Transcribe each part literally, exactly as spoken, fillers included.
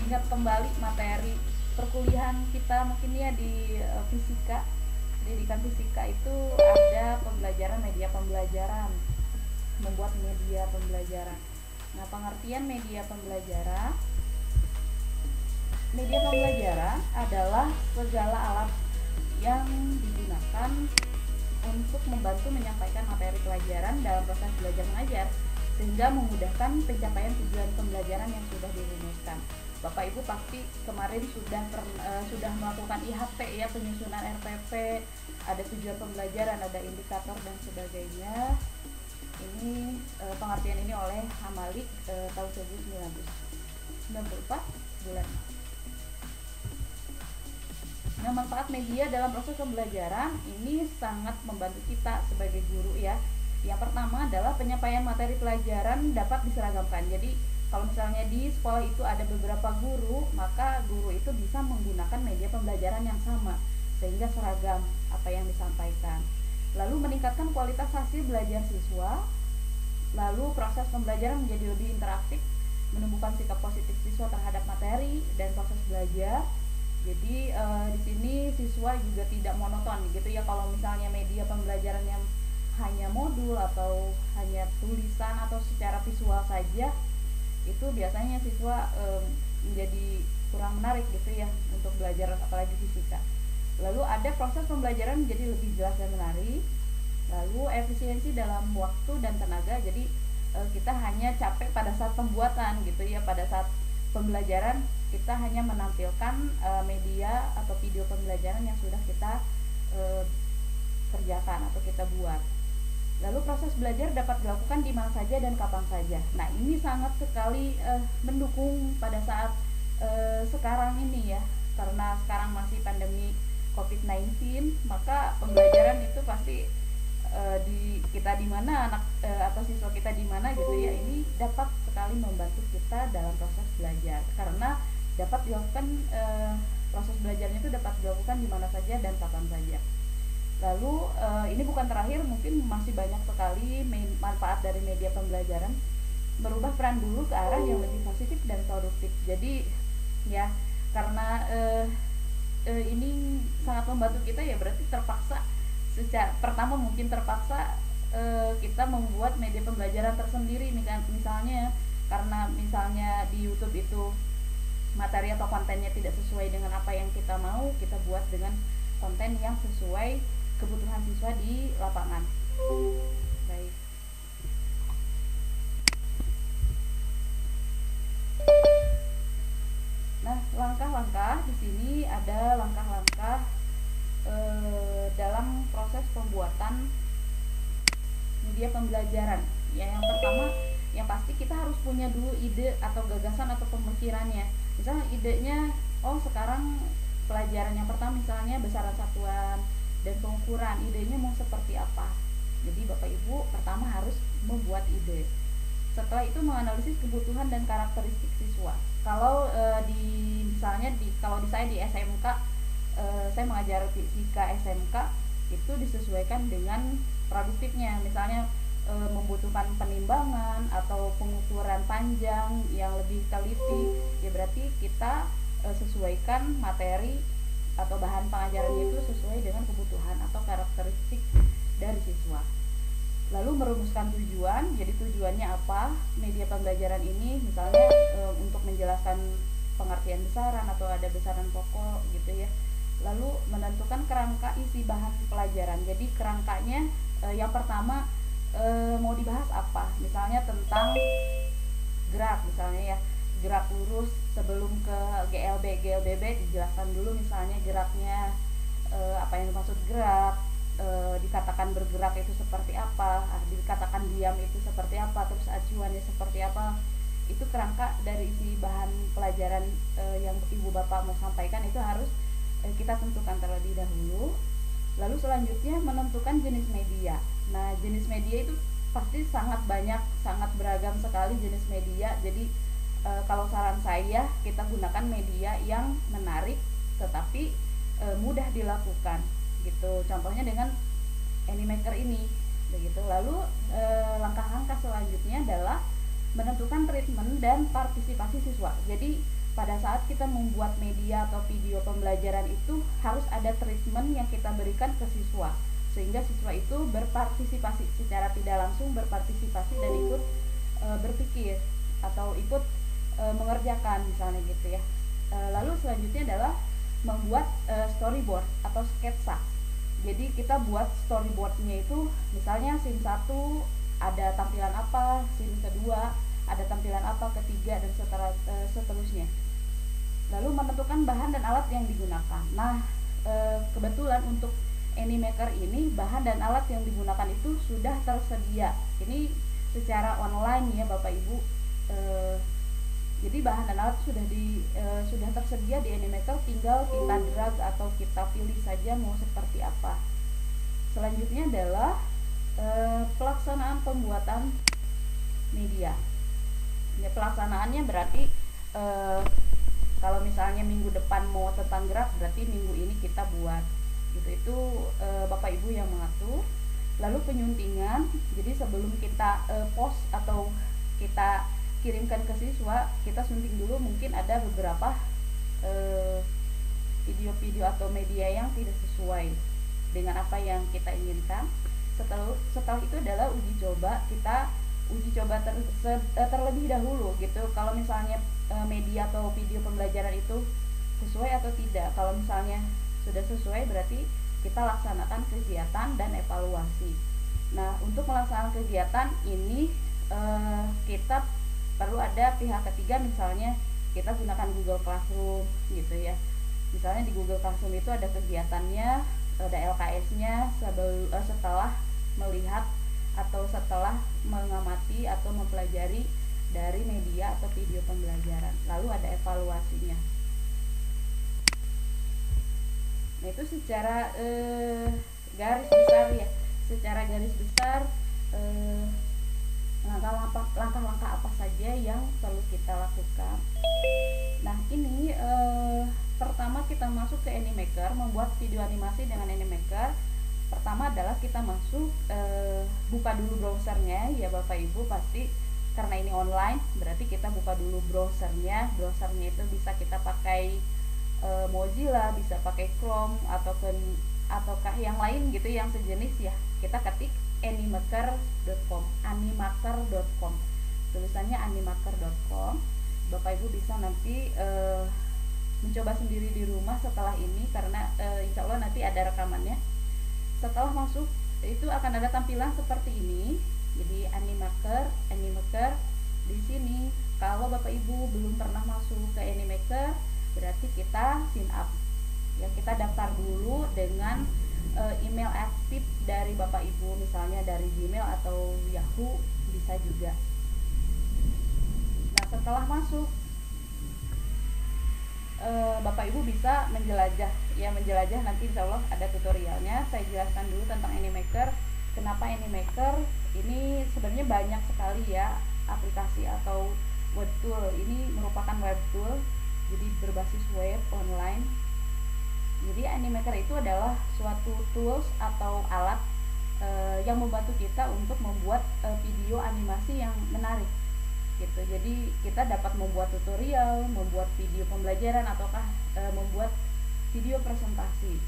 ingat kembali materi perkuliahan kita mungkin ya di uh, fisika, pendidikan fisika itu ada pembelajaran media pembelajaran, membuat media pembelajaran. Nah, pengertian media pembelajaran, media pembelajaran adalah segala alat yang digunakan untuk membantu menyampaikan materi pelajaran dalam proses belajar mengajar sehingga memudahkan pencapaian tujuan pembelajaran yang sudah dirumuskan. Bapak Ibu pasti kemarin sudah per, uh, sudah melakukan I H P ya, penyusunan R P P, ada tujuan pembelajaran, ada indikator dan sebagainya. Ini uh, pengertian ini oleh Hamalik uh, tahun seribu sembilan ratus sembilan puluh empat bulan. Nah, manfaat media dalam proses pembelajaran ini sangat membantu kita sebagai guru ya. Yang pertama adalah penyampaian materi pelajaran dapat diseragamkan. Jadi kalau misalnya di sekolah itu ada beberapa guru, maka guru itu bisa menggunakan media pembelajaran yang sama sehingga seragam apa yang disampaikan. Lalu meningkatkan kualitas hasil belajar siswa. Lalu proses pembelajaran menjadi lebih interaktif, menumbuhkan sikap positif siswa terhadap materi dan proses belajar. Jadi e, di sini siswa juga tidak monoton gitu ya. Kalau misalnya media pembelajaran yang hanya modul atau hanya tulisan atau secara visual saja, itu biasanya siswa e, menjadi kurang menarik gitu ya untuk belajar apalagi fisika. Lalu ada proses pembelajaran menjadi lebih jelas dan menarik. Lalu efisiensi dalam waktu dan tenaga. Jadi e, kita hanya capek pada saat pembuatan gitu ya, pada saat pembelajaran kita hanya menampilkan e, media atau video pembelajaran yang sudah kita e, kerjakan atau kita buat. Lalu proses belajar dapat dilakukan di mana saja dan kapan saja. Nah, ini sangat sekali e, mendukung pada saat e, sekarang ini ya, karena sekarang masih pandemi covid sembilan belas, maka pembelajaran itu pasti e, di kita di mana anak e, atau siswa kita di mana gitu ya, ini dapat sekali membantu kita dalam proses belajar karena dapat dilakukan e, proses belajarnya itu dapat dilakukan di mana saja dan kapan saja. Lalu e, ini bukan terakhir, mungkin masih banyak sekali manfaat dari media pembelajaran, merubah peran guru ke arah yang lebih positif dan produktif. Jadi ya karena e, e, ini sangat membantu kita ya, berarti terpaksa secara pertama mungkin terpaksa e, kita membuat media pembelajaran tersendiri nih kan, misalnya karena misalnya di YouTube itu materi atau kontennya tidak sesuai dengan apa yang kita mau, kita buat dengan konten yang sesuai kebutuhan siswa di lapangan. Baik. Nah, langkah-langkah di sini ada langkah-langkah e, dalam proses pembuatan media pembelajaran. Ya, yang pertama, yang pasti kita harus punya dulu ide atau gagasan atau pemikirannya. Misalnya idenya, oh sekarang pelajaran yang pertama misalnya besaran satuan dan pengukuran, idenya mau seperti apa. Jadi Bapak Ibu pertama harus membuat ide. Setelah itu menganalisis kebutuhan dan karakteristik siswa. Kalau e, di misalnya di kalau di saya di S M K, e, saya mengajar fisika S M K, itu disesuaikan dengan produktifnya. Misalnya e, membutuhkan penimbangan atau pengukuran panjang yang lebih teliti, ya berarti kita e, sesuaikan materi atau bahan pengajarannya itu sesuai dengan kebutuhan atau karakteristik dari siswa. Lalu merumuskan tujuan. Jadi tujuannya apa media pembelajaran ini, misalnya e, untuk menjelaskan pengertian besaran atau ada besaran pokok gitu ya. Lalu menentukan kerangka isi bahan pelajaran. Jadi kerangkanya e, yang pertama e, mau dibahas apa, misalnya tentang gerak misalnya ya, gerak lurus sebelum ke G L B G L B B dijelaskan dulu misalnya geraknya e, apa yang dimaksud gerak, e, dikatakan bergerak itu seperti apa, ah, dikatakan diam itu seperti apa, terus acuannya seperti apa. Itu kerangka dari isi bahan pelajaran e, yang Ibu Bapak mau sampaikan itu harus e, kita tentukan terlebih dahulu. Lalu selanjutnya menentukan jenis media. Nah, jenis media itu pasti sangat banyak, sangat beragam sekali jenis media. Jadi e, kalau saran saya, kita gunakan media yang menarik tetapi e, mudah dilakukan gitu. Contohnya dengan Animaker ini begitu. Lalu e, langkah-langkah selanjutnya adalah menentukan treatment dan partisipasi siswa. Jadi pada saat kita membuat media atau video pembelajaran itu harus ada treatment yang kita berikan ke siswa, sehingga siswa itu berpartisipasi secara tidak langsung, berpartisipasi dan ikut e, berpikir atau ikut e, mengerjakan misalnya gitu ya. E, lalu selanjutnya adalah membuat e, storyboard atau sketsa. Jadi kita buat storyboardnya itu misalnya scene satu ada tampilan apa, scene kedua ada tampilan apa, ketiga dan setelah, e, seterusnya. Lalu menentukan bahan dan alat yang digunakan. Nah, e, kebetulan untuk Animaker ini bahan dan alat yang digunakan itu sudah tersedia. Ini secara online ya Bapak Ibu. E, jadi bahan dan alat sudah di e, sudah tersedia di Animaker, tinggal kita drag atau kita pilih saja mau seperti apa. Selanjutnya adalah e, pelaksanaan pembuatan media. Ya, pelaksanaannya berarti e, kalau misalnya minggu depan mau tentang gerak, berarti minggu ini kita buat gitu. Itu e, Bapak Ibu yang mengatur. Lalu penyuntingan, jadi sebelum kita e, post atau kita kirimkan ke siswa, kita sunting dulu, mungkin ada beberapa video-video e, atau media yang tidak sesuai dengan apa yang kita inginkan. Setelah, setelah itu adalah uji coba. Kita uji coba ter, se, terlebih dahulu gitu, kalau misalnya e, media atau video pembelajaran itu sesuai atau tidak. Kalau misalnya sudah sesuai, berarti kita laksanakan kegiatan dan evaluasi. Nah, untuk melaksanakan kegiatan ini e, kita perlu ada pihak ketiga, misalnya kita gunakan Google Classroom gitu ya. Misalnya di Google Classroom itu ada kegiatannya, ada L K S-nya sebelum e, setelah melihat atau setelah mengamati atau mempelajari dari media atau video pembelajaran. Lalu ada evaluasinya. Nah, itu secara eh, garis besar ya, secara garis besar eh, langkah-langkah langkah-langkah apa saja yang perlu kita lakukan. Nah, ini eh, pertama kita masuk ke Animaker, membuat video animasi dengan Animaker. Pertama adalah kita masuk e, buka dulu browsernya ya Bapak Ibu, pasti karena ini online berarti kita buka dulu browsernya. Browsernya itu bisa kita pakai e, Mozilla, bisa pakai Chrome ataupun ataukah yang lain gitu yang sejenis ya. Kita ketik animaker dot com, animaker dot com, tulisannya animaker dot com. Bapak Ibu bisa nanti e, mencoba sendiri di rumah setelah ini, karena e, insya Allah nanti ada rekamannya. Setelah masuk itu akan ada tampilan seperti ini. Jadi Animaker, Animaker di sini. Kalau Bapak Ibu belum pernah masuk ke Animaker, berarti kita sign up. Ya, kita daftar dulu dengan e, email aktif dari Bapak Ibu, misalnya dari Gmail atau Yahoo bisa juga. Nah, setelah masuk e, Bapak Ibu bisa menjelajah ya, menjelajah nanti insya Allah ada tutorialnya. Saya jelaskan dulu tentang Animaker. Kenapa Animaker? Ini sebenarnya banyak sekali ya aplikasi atau web tool. Ini merupakan web tool, jadi berbasis web online. Jadi Animaker itu adalah suatu tools atau alat e, yang membantu kita untuk membuat e, video animasi yang menarik gitu. Jadi kita dapat membuat tutorial, membuat video pembelajaran, ataukah e, membuat video presentasi.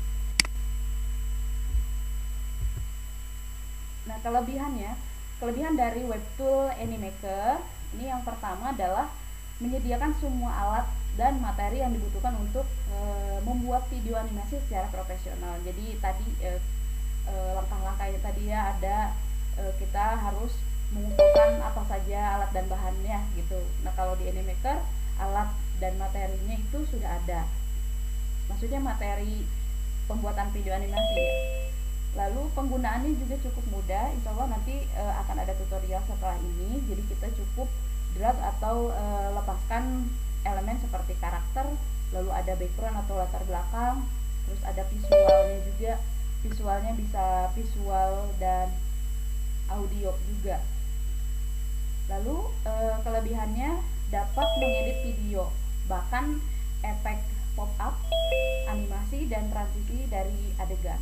Nah, kelebihannya, kelebihan dari web tool Animaker ini yang pertama adalah menyediakan semua alat dan materi yang dibutuhkan untuk e, membuat video animasi secara profesional. Jadi tadi e, e, langkah-langkahnya tadi ya ada, e, kita harus mengumpulkan apa saja alat dan bahannya gitu. Nah, kalau di Animaker alat dan materinya itu sudah ada. Maksudnya materi pembuatan video animasi ya. Lalu penggunaannya juga cukup mudah. Insya Allah nanti e, akan ada tutorial setelah ini. Jadi kita cukup drag atau e, lepaskan elemen seperti karakter, lalu ada background atau latar belakang, terus ada visualnya juga. Visualnya bisa visual dan audio juga. Lalu e, kelebihannya dapat mengedit video, bahkan efek pop up, animasi dan transisi dari adegan.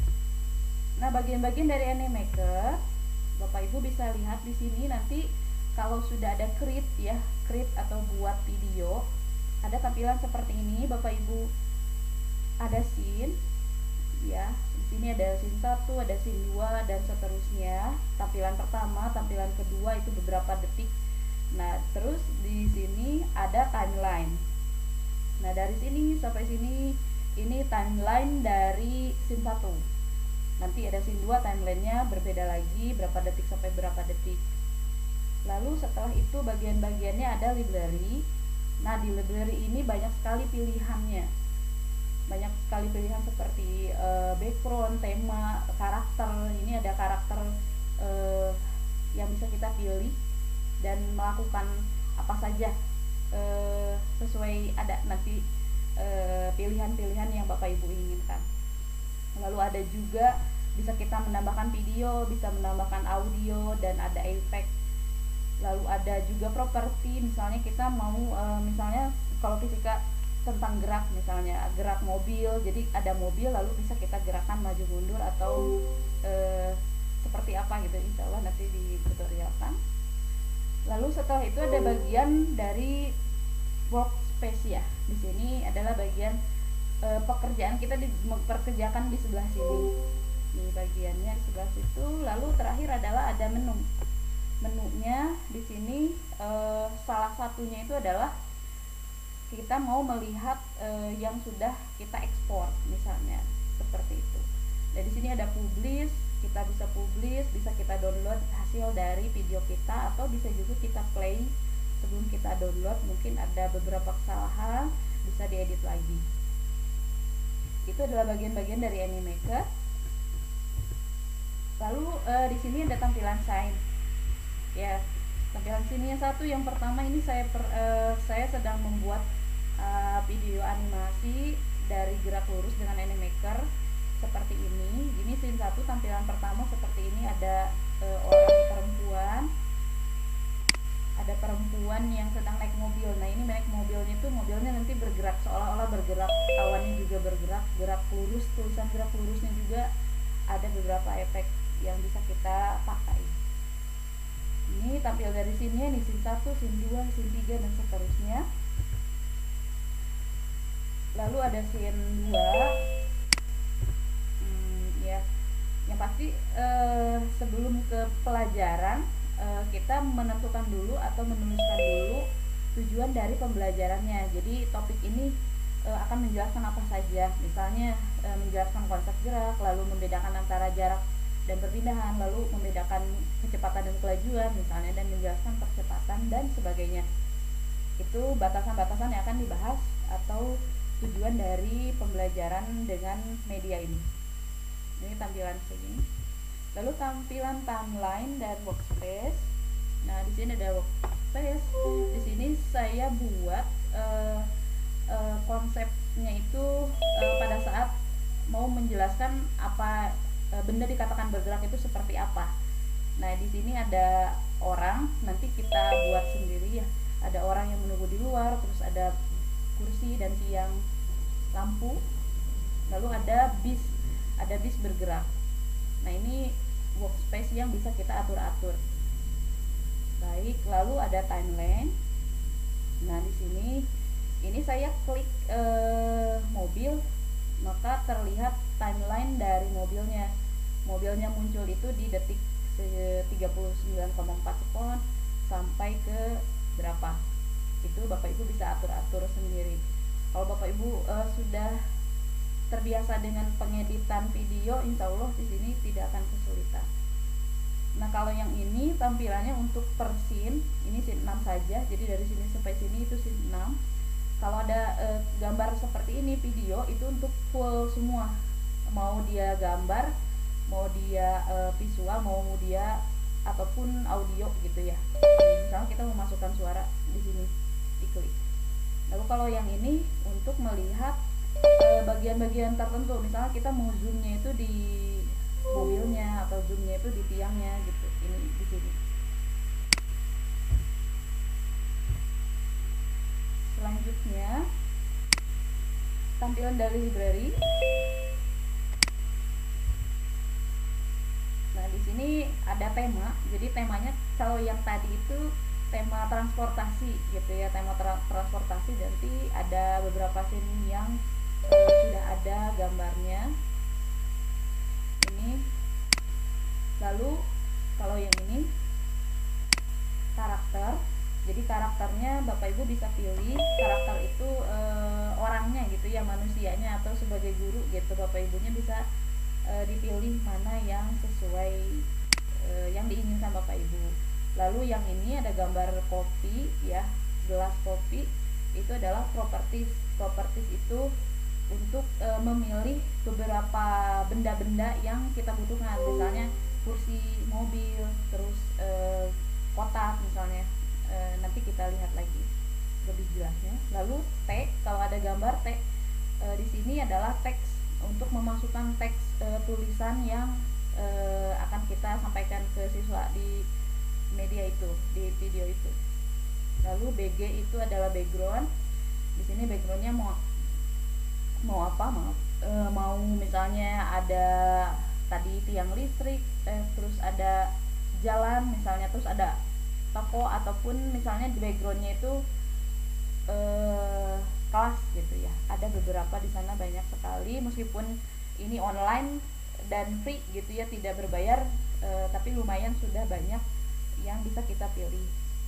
Nah, bagian-bagian dari Animaker Bapak Ibu bisa lihat di sini nanti kalau sudah ada create ya, create atau buat video, ada tampilan seperti ini Bapak Ibu. Ada scene ya, di sini ada scene satu, ada scene dua dan seterusnya. Tampilan pertama, tampilan kedua itu beberapa detik. Nah, terus di sini ada timeline. Nah, dari sini sampai sini ini timeline dari scene satu. Nanti ada scene dua, timelinenya berbeda lagi, berapa detik sampai berapa detik. Lalu setelah itu bagian-bagiannya ada library. Nah, di library ini banyak sekali pilihannya. Banyak sekali pilihan seperti uh, background, tema, karakter. Ini ada karakter uh, yang bisa kita pilih dan melakukan apa saja uh, sesuai, ada nanti uh, pilihan-pilihan yang Bapak Ibu inginkan. Lalu ada juga bisa kita menambahkan video, bisa menambahkan audio, dan ada efek. Lalu ada juga properti, misalnya kita mau e, misalnya kalau fisika tentang gerak, misalnya gerak mobil, jadi ada mobil lalu bisa kita gerakan maju mundur atau e, seperti apa gitu, insya Allah nanti di tutorialkan. Lalu setelah itu ada bagian dari workspace ya. Di sini adalah bagian e, pekerjaan kita diperkerjakan di sebelah sini. Ini bagiannya di sebelah situ. Lalu terakhir adalah ada menu. Menunya di sini e, salah satunya itu adalah kita mau melihat e, yang sudah kita ekspor, misalnya seperti itu. Dan di sini ada publish, kita bisa publish, bisa kita download hasil dari video kita, atau bisa juga kita play sebelum kita download. Mungkin ada beberapa kesalahan, bisa diedit lagi. Itu adalah bagian-bagian dari Animaker. Lalu e, di sini ada tampilan sign. Ya, tampilan sini yang satu, yang pertama ini saya per, uh, saya sedang membuat uh, video animasi dari gerak lurus dengan Animaker seperti ini. Ini scene satu, tampilan pertama seperti ini, ada uh, orang perempuan, ada perempuan yang sedang naik mobil. Nah, ini naik mobilnya itu mobilnya nanti bergerak, seolah-olah bergerak, awannya juga bergerak, gerak lurus, tulisan gerak lurusnya juga ada beberapa efek yang bisa kita pakai. Ini tampil dari sini, ini scene satu, scene dua, scene tiga, dan seterusnya. Lalu ada scene dua. Hmm, ya, yang pasti eh, sebelum ke pelajaran eh, kita menentukan dulu atau menuliskan dulu tujuan dari pembelajarannya. Jadi topik ini eh, akan menjelaskan apa saja. Misalnya eh, menjelaskan konsep gerak, lalu membedakan antara jarak dan perpindahan, lalu membedakan kecepatan dan kelajuan misalnya, dan menjelaskan percepatan dan sebagainya. Itu batasan-batasan yang akan dibahas atau tujuan dari pembelajaran dengan media ini. Ini tampilan sini. Lalu tampilan timeline dan workspace. Nah, di sini ada workspace. Di sini saya buat uh, uh, konsepnya itu uh, pada saat mau menjelaskan apa benda dikatakan bergerak itu seperti apa. Nah, di sini ada orang, nanti kita buat sendiri ya. Ada orang yang menunggu di luar, terus ada kursi dan tiang lampu. Lalu ada bis, ada bis bergerak. Nah, ini workspace yang bisa kita atur-atur. Baik, lalu ada timeline. Nah, di sini ini saya klik eh, mobil, maka terlihat timeline dari mobilnya. Mobilnya muncul itu di detik tiga puluh sembilan koma empat sekon sampai ke berapa. Itu Bapak Ibu bisa atur-atur sendiri. Kalau Bapak Ibu uh, sudah terbiasa dengan pengeditan video, insya Allah di sini tidak akan kesulitan. Nah, kalau yang ini tampilannya untuk per scene, ini scene enam saja. Jadi dari sini sampai sini itu scene enam. Kalau ada uh, gambar seperti ini, video itu untuk full semua. Mau dia gambar, mau dia e, visual, mau dia ataupun audio gitu ya. Misalnya kita memasukkan suara di sini, diklik. Lalu kalau yang ini untuk melihat bagian-bagian tertentu, misalnya kita mau zoomnya itu di mobilnya atau zoomnya itu di tiangnya gitu. Ini di sini. Selanjutnya tampilan dari library. Nah, di di sini ada tema. Jadi temanya kalau yang tadi itu tema transportasi gitu ya, tema tra- transportasi. Nanti ada beberapa scene yang uh, sudah ada gambarnya ini. Lalu kalau yang ini karakter. Jadi karakternya Bapak Ibu bisa pilih karakter itu e, orangnya gitu ya, manusianya atau sebagai guru gitu. Bapak Ibunya bisa e, dipilih mana yang sesuai e, yang diinginkan Bapak Ibu. Lalu yang ini ada gambar kopi ya, gelas kopi. Itu adalah properties. Properties itu untuk e, memilih beberapa benda-benda yang kita butuhkan, misalnya kursi mobil, terus e, kotak misalnya. E, nanti kita lihat lagi lebih jelasnya. Lalu T, kalau ada gambar T e, di sini adalah teks, untuk memasukkan teks e, tulisan yang e, akan kita sampaikan ke siswa di media itu, di video itu. Lalu B G itu adalah background. Di sini backgroundnya mau mau apa mau e, mau misalnya ada tadi tiang listrik, eh, terus ada jalan misalnya, terus ada toko, ataupun misalnya di backgroundnya itu eh, kelas gitu ya. Ada beberapa di sana, banyak sekali, meskipun ini online dan free gitu ya, tidak berbayar, eh, tapi lumayan sudah banyak yang bisa kita pilih.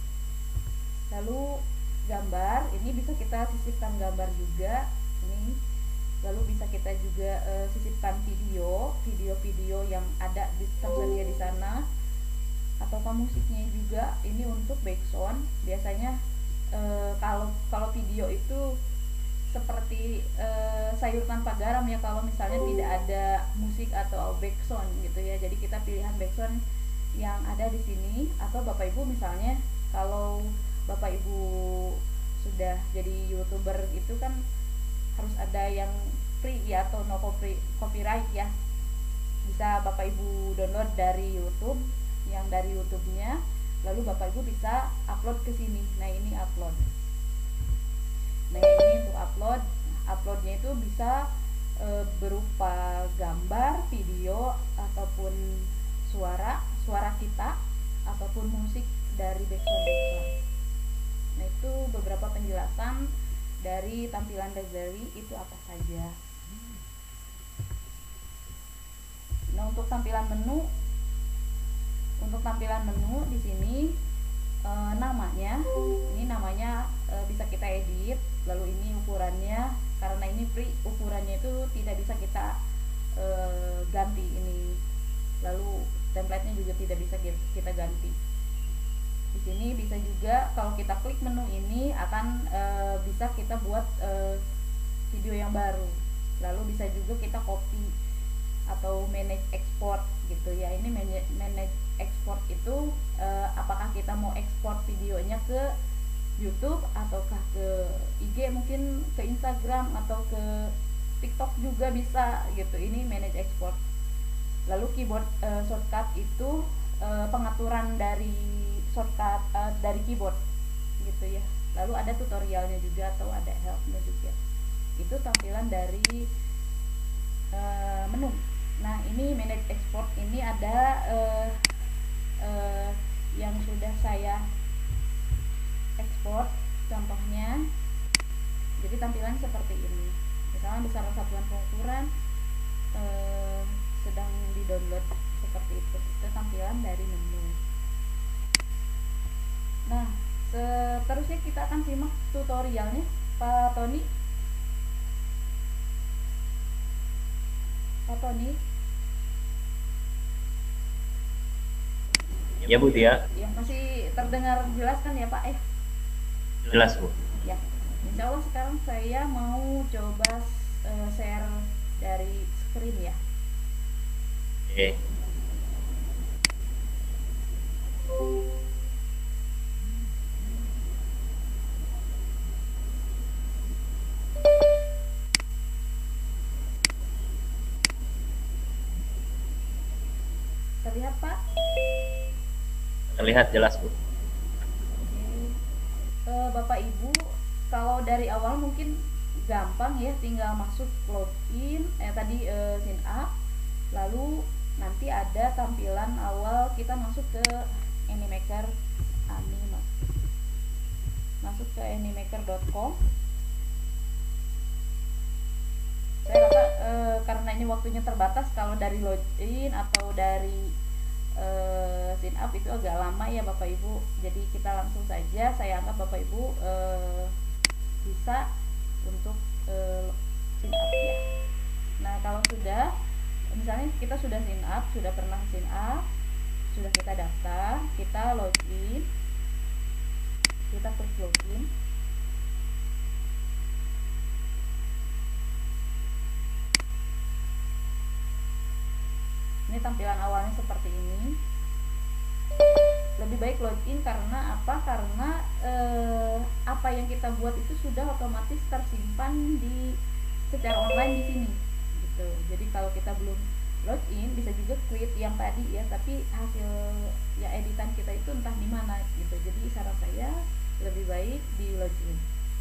Lalu gambar ini bisa kita sisipkan gambar juga ini. Lalu bisa kita juga uh, sisipkan video, video-video yang ada di, tersedia di sana, ataukah musiknya juga. Ini untuk backsound. Biasanya uh, kalau kalau video itu seperti uh, sayur tanpa garam ya, kalau misalnya tidak ada musik atau backsound gitu ya. Jadi kita pilihan backsound yang ada di sini. Atau Bapak Ibu misalnya kalau Bapak Ibu sudah jadi YouTuber itu kan harus ada yang free ya, atau no copy, copyright ya. Bisa Bapak Ibu download dari YouTube, yang dari YouTube-nya, lalu Bapak Ibu bisa upload ke sini. Nah, ini upload. Nah, ini untuk upload. Uploadnya itu bisa e, berupa gambar, video, ataupun suara, suara kita, ataupun musik dari background-background. Nah, itu beberapa penjelasan dari tampilan Dazali itu apa saja. Nah, untuk tampilan menu, untuk tampilan menu di sini e, namanya, ini namanya e, bisa kita edit. Lalu ini ukurannya, karena ini free, ukurannya itu tidak bisa kita e, ganti ini. Lalu template-nya juga tidak bisa kita ganti. Di sini bisa juga kalau kita klik menu ini akan e, bisa kita buat e, video yang baru. Lalu bisa juga kita copy atau manage export gitu ya. Ini manage export itu e, apakah kita mau export videonya ke YouTube ataukah ke I G, mungkin ke Instagram atau ke TikTok juga bisa gitu. Ini manage export. Lalu keyboard e, shortcut itu e, pengaturan dari shortcut uh, dari keyboard gitu ya. Lalu ada tutorialnya juga atau ada helpnya juga. Itu tampilan dari uh, menu. Nah, ini manage export, ini ada uh, uh, yang sudah saya ekspor contohnya. Jadi tampilan seperti ini. Misalnya besar satuan pengukuran uh, sedang di-download seperti itu. Itu tampilan dari menu. Nah, seterusnya kita akan simak tutorialnya, Pak Tony. Pak Tony. Ya Bu Tia. Yang masih terdengar jelas kan ya Pak? Eh. Jelas Bu. Ya. Insya Allah sekarang saya mau coba uh, share dari screen ya. Oke. Terlihat Pak? Terlihat jelas Bu. Oke. Uh, Bapak Ibu, kalau dari awal mungkin gampang ya, tinggal masuk login, eh tadi uh, sign up, lalu nanti ada tampilan awal kita masuk ke Animaker Anima masuk ke animaker dot com. Saya rasa e, karena ini waktunya terbatas, kalau dari login atau dari e, sign up itu agak lama ya Bapak Ibu, jadi kita langsung saja, saya anggap Bapak Ibu e, bisa untuk e, sign up ya. Nah kalau sudah, misalnya kita sudah sign up, sudah pernah sign up, sudah kita daftar, kita login, kita klik login. Ini tampilan awalnya seperti ini. Lebih baik login karena apa? Karena eh, apa yang kita buat itu sudah otomatis tersimpan di secara online di sini gitu. Jadi kalau kita belum login, bisa juga quit yang tadi ya, tapi hasil ya editan kita itu entah di mana gitu. Jadi saran saya lebih baik di login.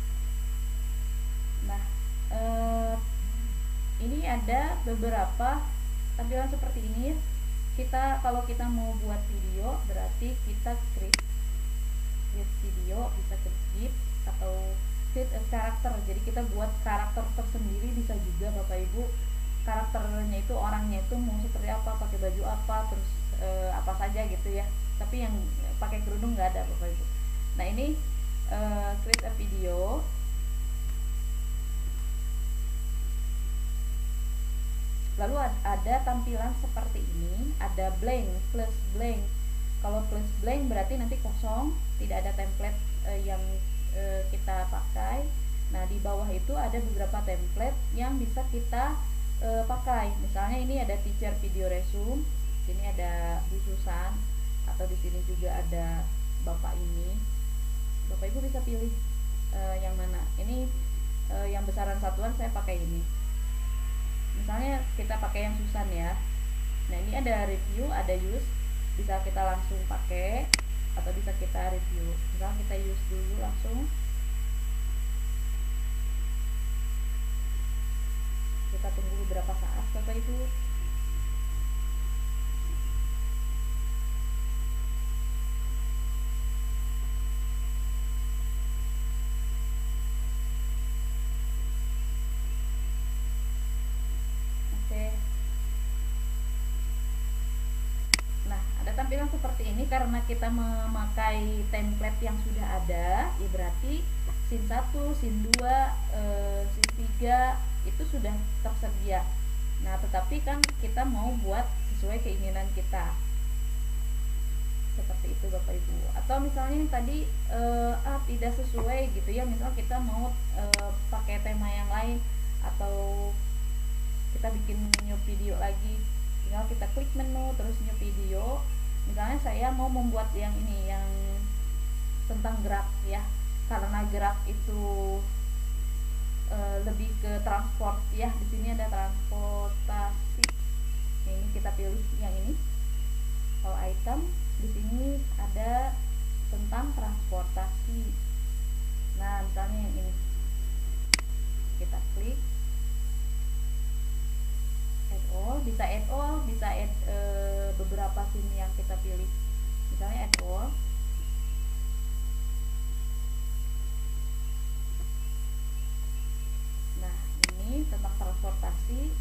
Nah eh, ini ada beberapa tampilan seperti ini. Kita kalau kita mau buat video, berarti kita create create video, bisa create atau create a karakter. Jadi kita buat karakter tersendiri, bisa juga Bapak Ibu. Karakternya itu orangnya itu mau seperti apa, pakai baju apa, terus e, apa saja gitu ya. Tapi yang pakai kerudung nggak ada Bapak Ibu. Nah ini e, create a video. Lalu ada tampilan seperti ini, ada blank plus blank. Kalau plus blank berarti nanti kosong, tidak ada template e, yang e, kita pakai. Nah di bawah itu ada beberapa template yang bisa kita e, pakai. Misalnya ini ada teacher video resume, sini ada Bu Susan, atau di sini juga ada Bapak ini. Bapak Ibu bisa pilih e, yang mana. Ini e, yang besaran satuan saya pakai ini. Misalnya kita pakai yang Susan ya. Nah ini ada review, ada use, bisa kita langsung pakai atau bisa kita review. Misalnya kita use dulu langsung. Kita tunggu beberapa saat Bapak Ibu. Tampilan seperti ini karena kita memakai template yang sudah ada, ya berarti scene satu, scene dua, e, scene tiga itu sudah tersedia. Nah tetapi kan kita mau buat sesuai keinginan kita, seperti itu Bapak Ibu. Atau misalnya yang tadi e, ah tidak sesuai gitu ya, misal kita mau e, pakai tema yang lain, atau kita bikin new video lagi, tinggal kita klik menu terus new video. Misalnya saya mau membuat yang ini, yang tentang gerak ya, karena gerak itu e, lebih ke transport ya. Di sini ada transportasi. Ini kita pilih yang ini. All item, di sini ada tentang transportasi. Nah, misalnya yang ini. Kita klik add all, bisa add all, bisa add e, beberapa scene yang kita pilih. Misalnya add all. Nah, ini tentang transportasi.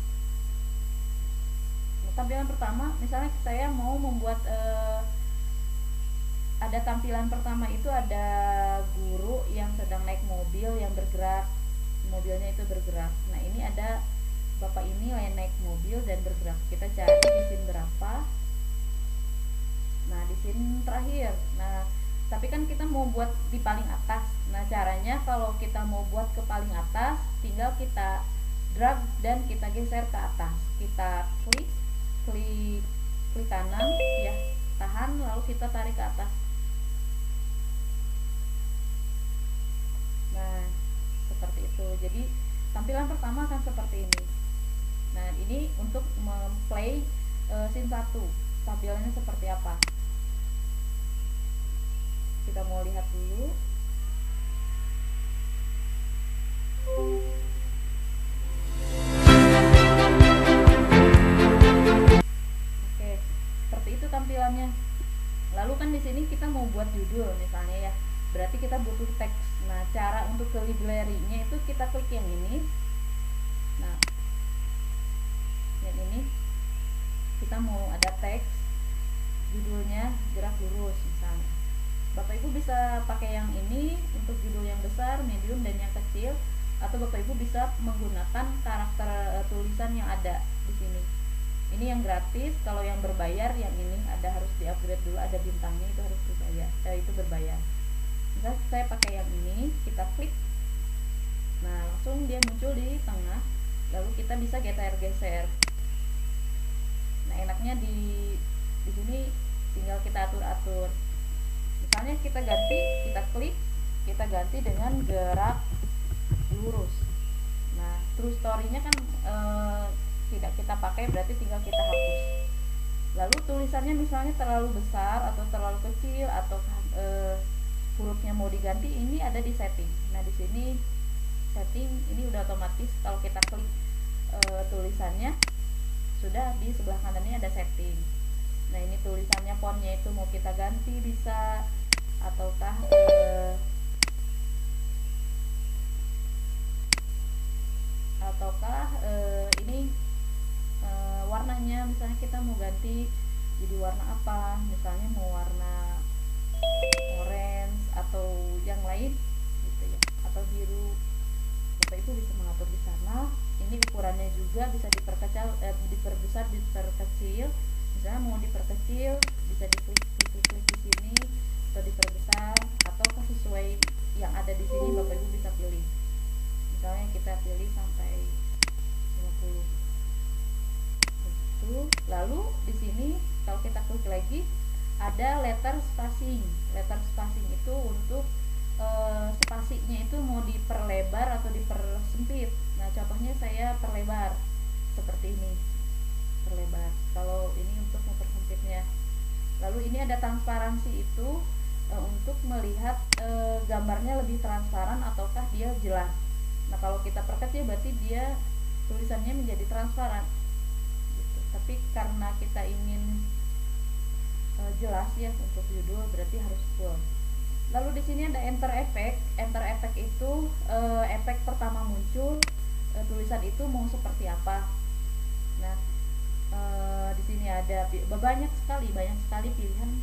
Nah, tampilan pertama, misalnya saya mau membuat e, ada tampilan pertama itu ada guru yang sedang naik mobil yang bergerak, mobilnya itu bergerak. Nah, ini ada Bapak ini lain naik mobil dan bergerak. Kita cari di scene berapa. Nah, di scene terakhir. Nah, tapi kan kita mau buat di paling atas. Nah, caranya kalau kita mau buat ke paling atas, tinggal kita drag dan kita geser ke atas. Kita klik, klik, klik kanan, ya, tahan, lalu kita tarik ke atas. Nah, seperti itu. Jadi tampilan pertama akan seperti ini. Nah, ini untuk memplay e, scene satu, tampilannya seperti apa. Kita mau lihat dulu. judul misalnya ya, berarti kita butuh teks. Nah, cara untuk ke library-nya itu kita klik yang ini. Nah, yang ini kita mau ada teks, judulnya gerak lurus misalnya. Bapak Ibu bisa pakai yang ini untuk judul yang besar, medium, dan yang kecil, atau Bapak Ibu bisa menggunakan karakter uh, tulisan yang ada di sini. Ini yang gratis. Kalau yang berbayar, yang ini ada harus di-upgrade dulu, ada bintangnya, itu harus berbayar. Eh, itu berbayar. Misal saya pakai yang ini, kita klik. Nah, langsung dia muncul di tengah. Lalu kita bisa geser-geser. Nah, enaknya di di sini tinggal kita atur-atur. Misalnya kita ganti, kita klik, kita ganti dengan gerak lurus. Nah, true story-nya kan e, tidak kita pakai, berarti tinggal kita hapus. Lalu tulisannya misalnya terlalu besar atau terlalu kecil, atau e, hurufnya mau diganti, ini ada di setting. Nah, di sini setting ini udah otomatis. Kalau kita klik e, tulisannya, sudah di sebelah kanannya ada setting. Nah, ini tulisannya, fontnya itu mau kita ganti bisa, ataukah e, ataukah e, ini e, warnanya misalnya kita mau ganti jadi warna apa, misalnya mau warna orange atau yang lain gitu ya, atau biru. Bapak Ibu bisa mengatur di sana. Ini ukurannya juga bisa diperkecil, eh, diperbesar, diperkecil. Misalnya mau diperkecil, bisa diklik klik klik di sini, atau diperbesar, atau sesuai yang ada di sini Bapak Ibu bisa pilih. Misalnya kita pilih sampai lima puluh. Begitu. Lalu di sini kalau kita klik lagi ada letter spacing. Letter spacing itu untuk e, spasinya itu mau diperlebar atau dipersempit. Nah, contohnya saya perlebar seperti ini. Perlebar. Kalau ini untuk mempersempitnya. Lalu ini ada transparansi, itu e, untuk melihat e, gambarnya lebih transparan ataukah dia jelas. Nah, kalau kita perkecil berarti dia tulisannya menjadi transparan gitu. Tapi karena kita ingin e, jelas ya untuk judul, berarti harus full. Lalu di sini ada enter effect. Enter effect itu e, efek pertama muncul e, tulisan itu mau seperti apa. Nah, e, di sini ada banyak sekali banyak sekali pilihan,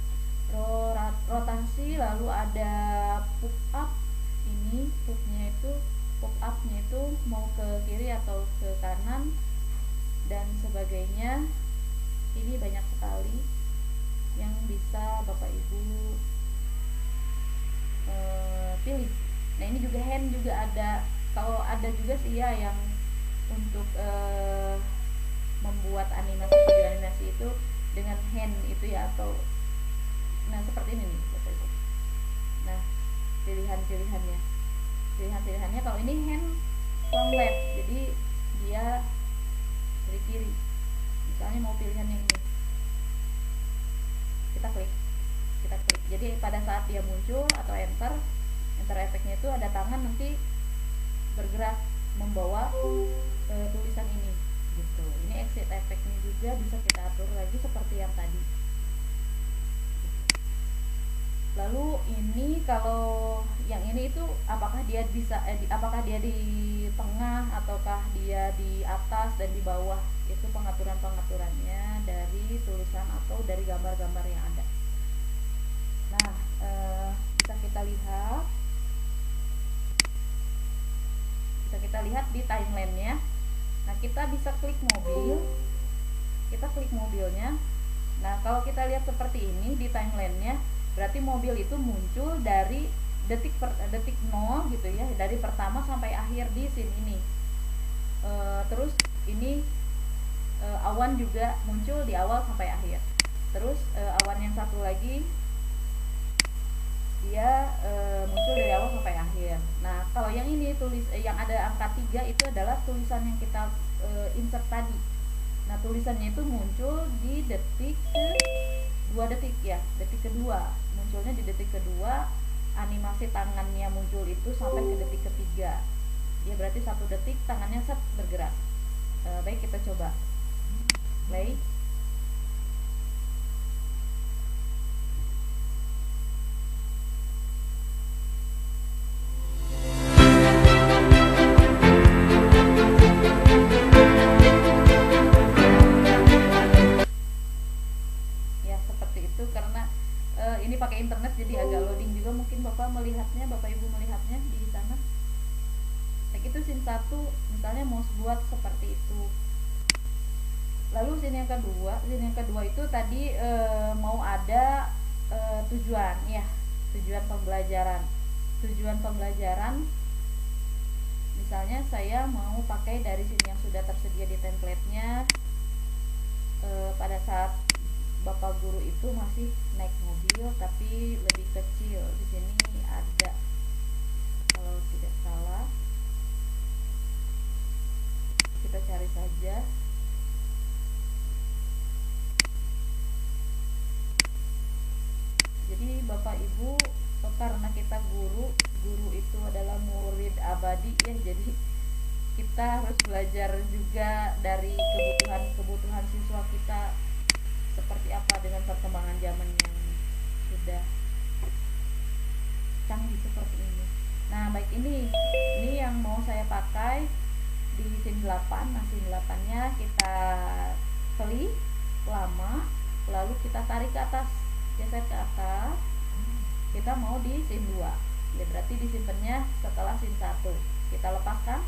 rotasi, lalu ada pop up. Ini pop-nya itu pop up-nya itu mau ke kiri atau ke kanan dan sebagainya. Ini banyak sekali yang bisa Bapak Ibu e, pilih. Nah, ini juga hand juga ada. Kalau ada juga sih ya yang untuk e, membuat animasi video animasi itu dengan hand itu ya, atau nah seperti ini nih Bapak Ibu. Nah, pilihan-pilihannya pilihan-pilihannya kalau ini hand from left, jadi dia dari kiri. Misalnya mau pilihan yang ini, kita klik kita klik jadi pada saat dia muncul atau enter enter efeknya itu ada tangan nanti bergerak membawa e, tulisan ini gitu. Ini exit efeknya juga bisa kita atur lagi seperti yang tadi. Lalu ini kalau yang ini itu apakah dia bisa eh, di, apakah dia di tengah ataukah dia di atas dan di bawah, itu pengaturan-pengaturannya dari tulisan atau dari gambar-gambar yang ada. Nah, eh, bisa kita lihat bisa kita lihat di timeline-nya. Nah, kita bisa klik mobil, kita klik mobilnya. Nah, kalau kita lihat seperti ini di timeline-nya, berarti mobil itu muncul dari detik per, detik nol gitu ya, dari pertama sampai akhir di scene ini. E, terus ini e, awan juga muncul di awal sampai akhir. Terus e, awan yang satu lagi dia e, muncul dari awal sampai akhir. Nah, kalau yang ini tulis eh, yang ada angka tiga itu adalah tulisan yang kita e, insert tadi. Nah, tulisannya itu muncul di detik ke dua detik ya, detik kedua. Munculnya di detik kedua, animasi tangannya muncul itu sampai ke detik ketiga. Dia berarti satu detik tangannya set bergerak. E, baik, kita coba play. scene satu misalnya mau buat seperti itu. Lalu scene yang kedua, scene yang kedua itu tadi e, mau ada e, tujuan ya, tujuan pembelajaran. Tujuan pembelajaran misalnya saya mau pakai dari scene yang sudah tersedia di template-nya. E, pada saat Bapak guru itu masih naik mobil tapi lebih kecil. Di sini ada, kalau tidak salah kita cari saja. Jadi Bapak Ibu, karena kita guru, guru itu adalah murid abadi ya, jadi kita harus belajar juga dari kebutuhan-kebutuhan siswa kita seperti apa dengan perkembangan zaman yang sudah canggih seperti ini. Nah, baik, ini ini yang mau saya pakai di scene delapan. Nah, scene delapan-nya kita klik lama, lalu kita tarik ke atas, geser ke atas. Kita mau di scene dua. Ya, berarti disimpannya setelah scene satu. Kita lepaskan.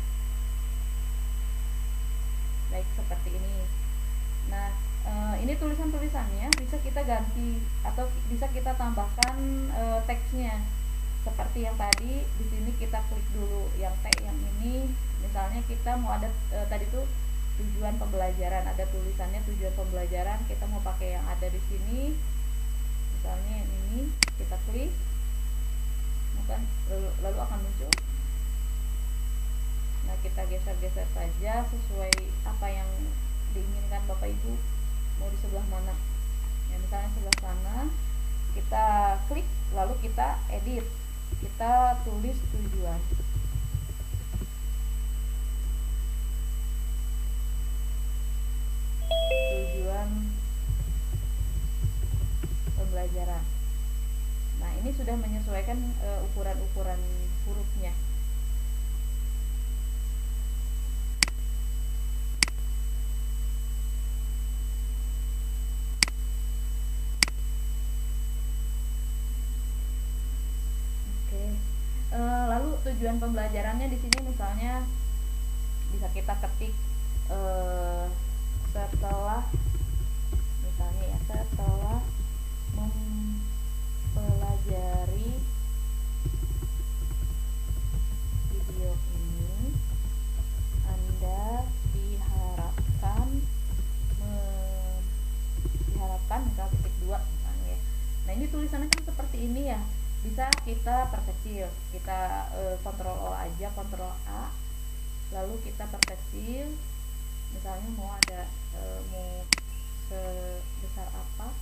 Baik, seperti ini. Nah, e, ini tulisan-tulisannya bisa kita ganti atau bisa kita tambahkan e, teksnya. Seperti yang tadi, di sini kita klik dulu yang T yang ini. Misalnya kita mau ada e, tadi tuh tujuan pembelajaran, ada tulisannya tujuan pembelajaran, kita mau pakai yang ada di sini. Misalnya ini kita klik, maka lalu, lalu akan muncul. Nah, kita geser-geser saja sesuai apa yang diinginkan Bapak Ibu, mau di sebelah mana ya, misalnya sebelah sana. Kita klik lalu kita edit, kita tulis tujuan. Tujuan pembelajaran. Nah, ini sudah menyesuaikan uh, ukuran-ukuran hurufnya. Oke. Uh, lalu tujuan pembelajarannya di sini misalnya bisa kita ketik uh, setelah misalnya ya setelah mempelajari video ini, Anda diharapkan me, diharapkan misal titik dua misalnya ya. Nah, ini tulisannya kan seperti ini ya, bisa kita perkecil, kita e, kontrol O aja, kontrol A, lalu kita perkecil. Misalnya mau ada e, mau sebesar apa,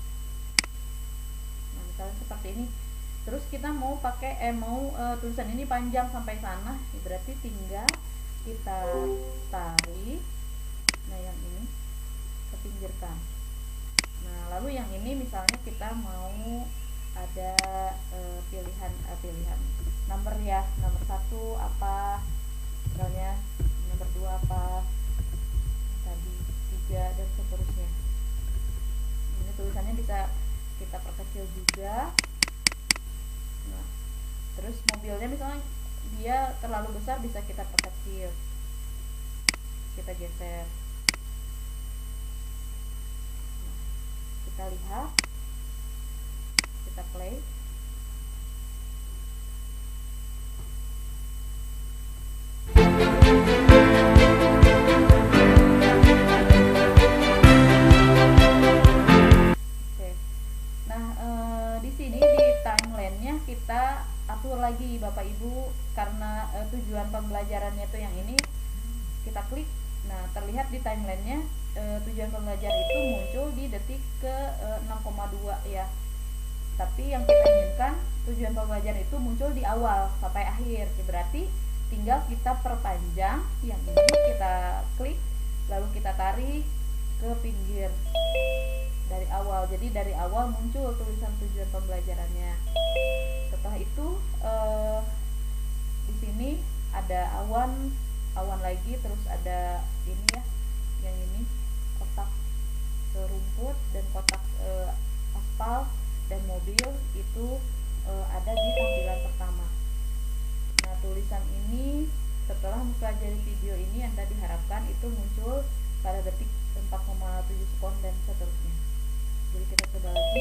nah misalnya seperti ini. Terus kita mau pakai eh mau e, tulisan ini panjang sampai sana, ya berarti tinggal kita tarik, nah yang ini ke pinggirkan. Nah, lalu yang ini misalnya kita mau ada e, pilihan e, pilihan nomor ya, nomor satu apa, misalnya nomor dua apa, tadi tiga dan seterusnya. Ini tulisannya bisa kita perkecil juga. Nah, terus mobilnya misalnya dia terlalu besar, bisa kita perkecil, kita geser. Nah, kita lihat, kita play. Kita atur lagi Bapak Ibu, karena e, tujuan pembelajarannya itu yang ini, kita klik. Nah, terlihat di timelinenya e, tujuan pembelajaran itu muncul di detik ke e, enam koma dua ya. Tapi yang kita inginkan tujuan pembelajaran itu muncul di awal sampai akhir. Berarti tinggal kita perpanjang yang ini, kita klik lalu kita tarik ke pinggir dari awal. Jadi dari awal muncul tulisan tujuan pembelajarannya. Setelah itu eh, di sini ada awan, awan lagi, terus ada ini ya, yang ini kotak rumput dan kotak eh, aspal dan mobil itu eh, ada di tampilan pertama. Nah, tulisan ini setelah mempelajari video ini Anda diharapkan itu muncul pada detik empat koma tujuh sekon dan seterusnya. Jadi kita coba lagi.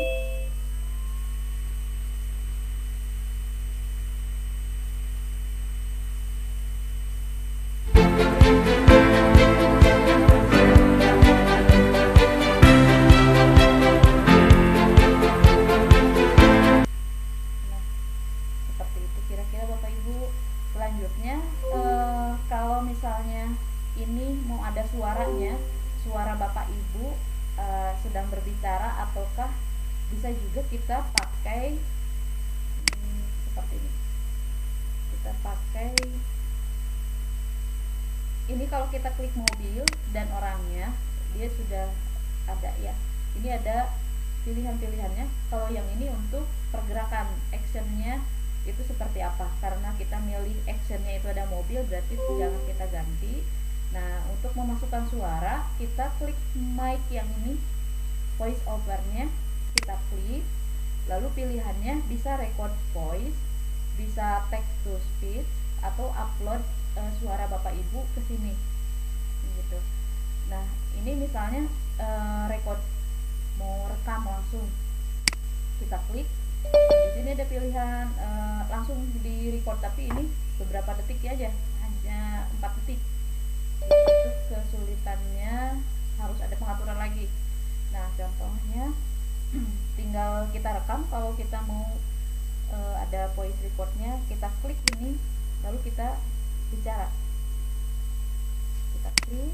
Selanjutnya eh, kalau misalnya ini mau ada suaranya, suara bapak ibu eh, sedang berbicara, ataukah bisa juga kita pakai hmm, seperti ini, kita pakai ini. Kalau kita klik mobil dan orangnya dia sudah ada ya, ini ada pilihan-pilihannya. Kalau yang ini untuk pergerakan actionnya itu seperti apa, karena kita milih actionnya itu ada mobil, berarti jangan kita ganti. Nah, untuk memasukkan suara kita klik mic yang ini, voice overnya kita klik, lalu pilihannya bisa record voice, bisa text to speech, atau upload e, suara bapak ibu ke sini gitu. Nah, ini misalnya e, record, mau rekam langsung kita klik. Di sini ada pilihan e, langsung di record, tapi ini beberapa detik ya aja, hanya empat detik. Itu kesulitannya, harus ada pengaturan lagi. Nah, contohnya tinggal kita rekam. Kalau kita mau e, ada voice recordnya, kita klik ini, lalu kita bicara. Kita klik.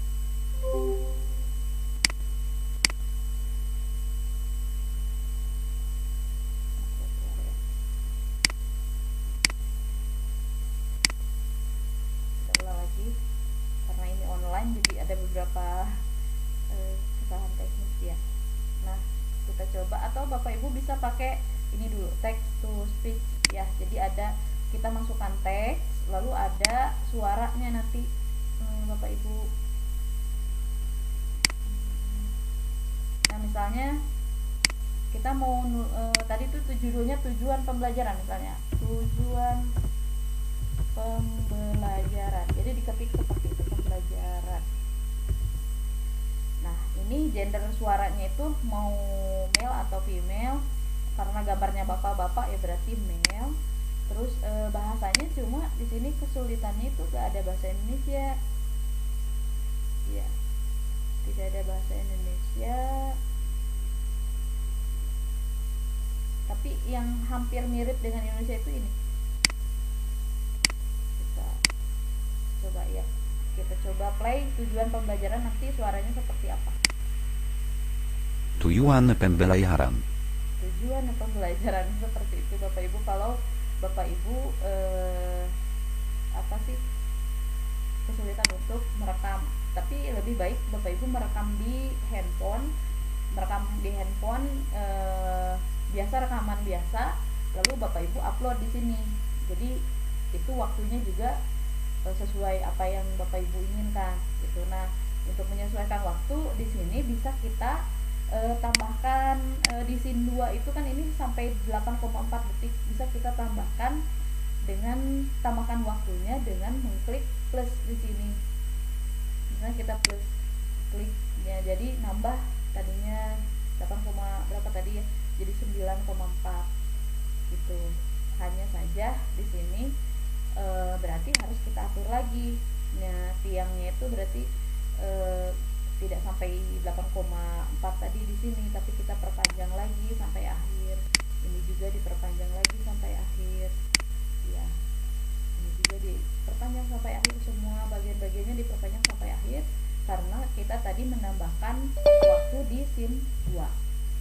Jadi ada beberapa eh, kesalahan teknis ya. Nah, kita coba, atau bapak ibu bisa pakai ini dulu, text to speech ya. Jadi ada, kita masukkan teks, lalu ada suaranya nanti hmm, bapak ibu. Nah, misalnya kita mau eh, tadi tuh judulnya tujuan pembelajaran, misalnya tujuan pembelajaran, jadi diketik seperti itu, pembelajaran. Nah, ini gender suaranya itu mau male atau female, karena gambarnya bapak-bapak ya berarti male. Terus e, bahasanya cuma di sini kesulitannya itu gak ada bahasa Indonesia ya, tidak ada bahasa Indonesia, tapi yang hampir mirip dengan Indonesia itu ini. Coba ya, kita coba play tujuan pembelajaran, nanti suaranya seperti apa. Tujuan pembelajaran. Tujuan pembelajaran seperti itu bapak ibu. Kalau bapak ibu eh, apa sih kesulitan untuk merekam, tapi lebih baik bapak ibu merekam di handphone, merekam di handphone eh, biasa, rekaman biasa, lalu bapak ibu upload di sini. Jadi itu waktunya juga sesuai apa yang bapak ibu inginkan gitu. Nah, untuk menyesuaikan waktu di sini bisa kita e, tambahkan e, di scene dua itu kan ini sampai delapan koma empat detik, bisa kita tambahkan dengan tambahkan waktunya dengan mengklik plus di sini. Misalnya kita plus klik ya, jadi nambah tadinya delapan, berapa tadi ya, jadi sembilan koma empat gitu. Hanya saja di sini E, berarti harus kita atur lagi. Nah, tiangnya itu berarti e, tidak sampai delapan koma empat tadi di sini, tapi kita perpanjang lagi sampai akhir. Ini juga diperpanjang lagi sampai akhir. Ya. Ini juga diperpanjang sampai akhir, semua bagian-bagiannya diperpanjang sampai akhir karena kita tadi menambahkan waktu di scene dua.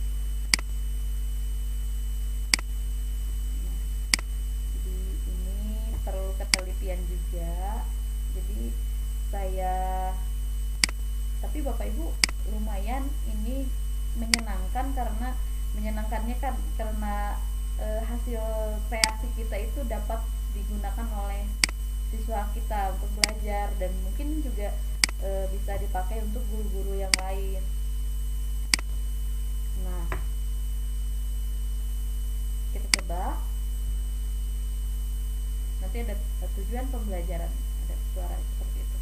Perlu ketelitian juga, jadi saya, tapi bapak ibu lumayan ini menyenangkan, karena menyenangkannya kan karena e, hasil kreasi kita itu dapat digunakan oleh siswa kita untuk belajar, dan mungkin juga e, bisa dipakai untuk guru-guru yang lain. Nah, kita coba. Nanti ada tujuan pembelajaran, ada ada suara seperti itu.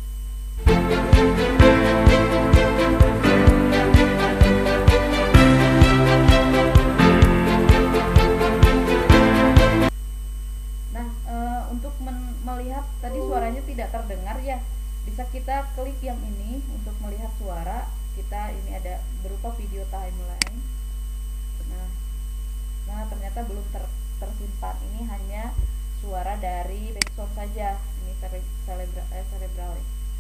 Nah, e, untuk melihat tadi suaranya tidak terdengar ya, bisa kita klik yang ini untuk melihat suara kita. Ini ada berupa video timeline. Nah, nah ternyata belum ter, tersimpan. Ini hanya suara dari background saja. Ini cerebral, eh, cerebral.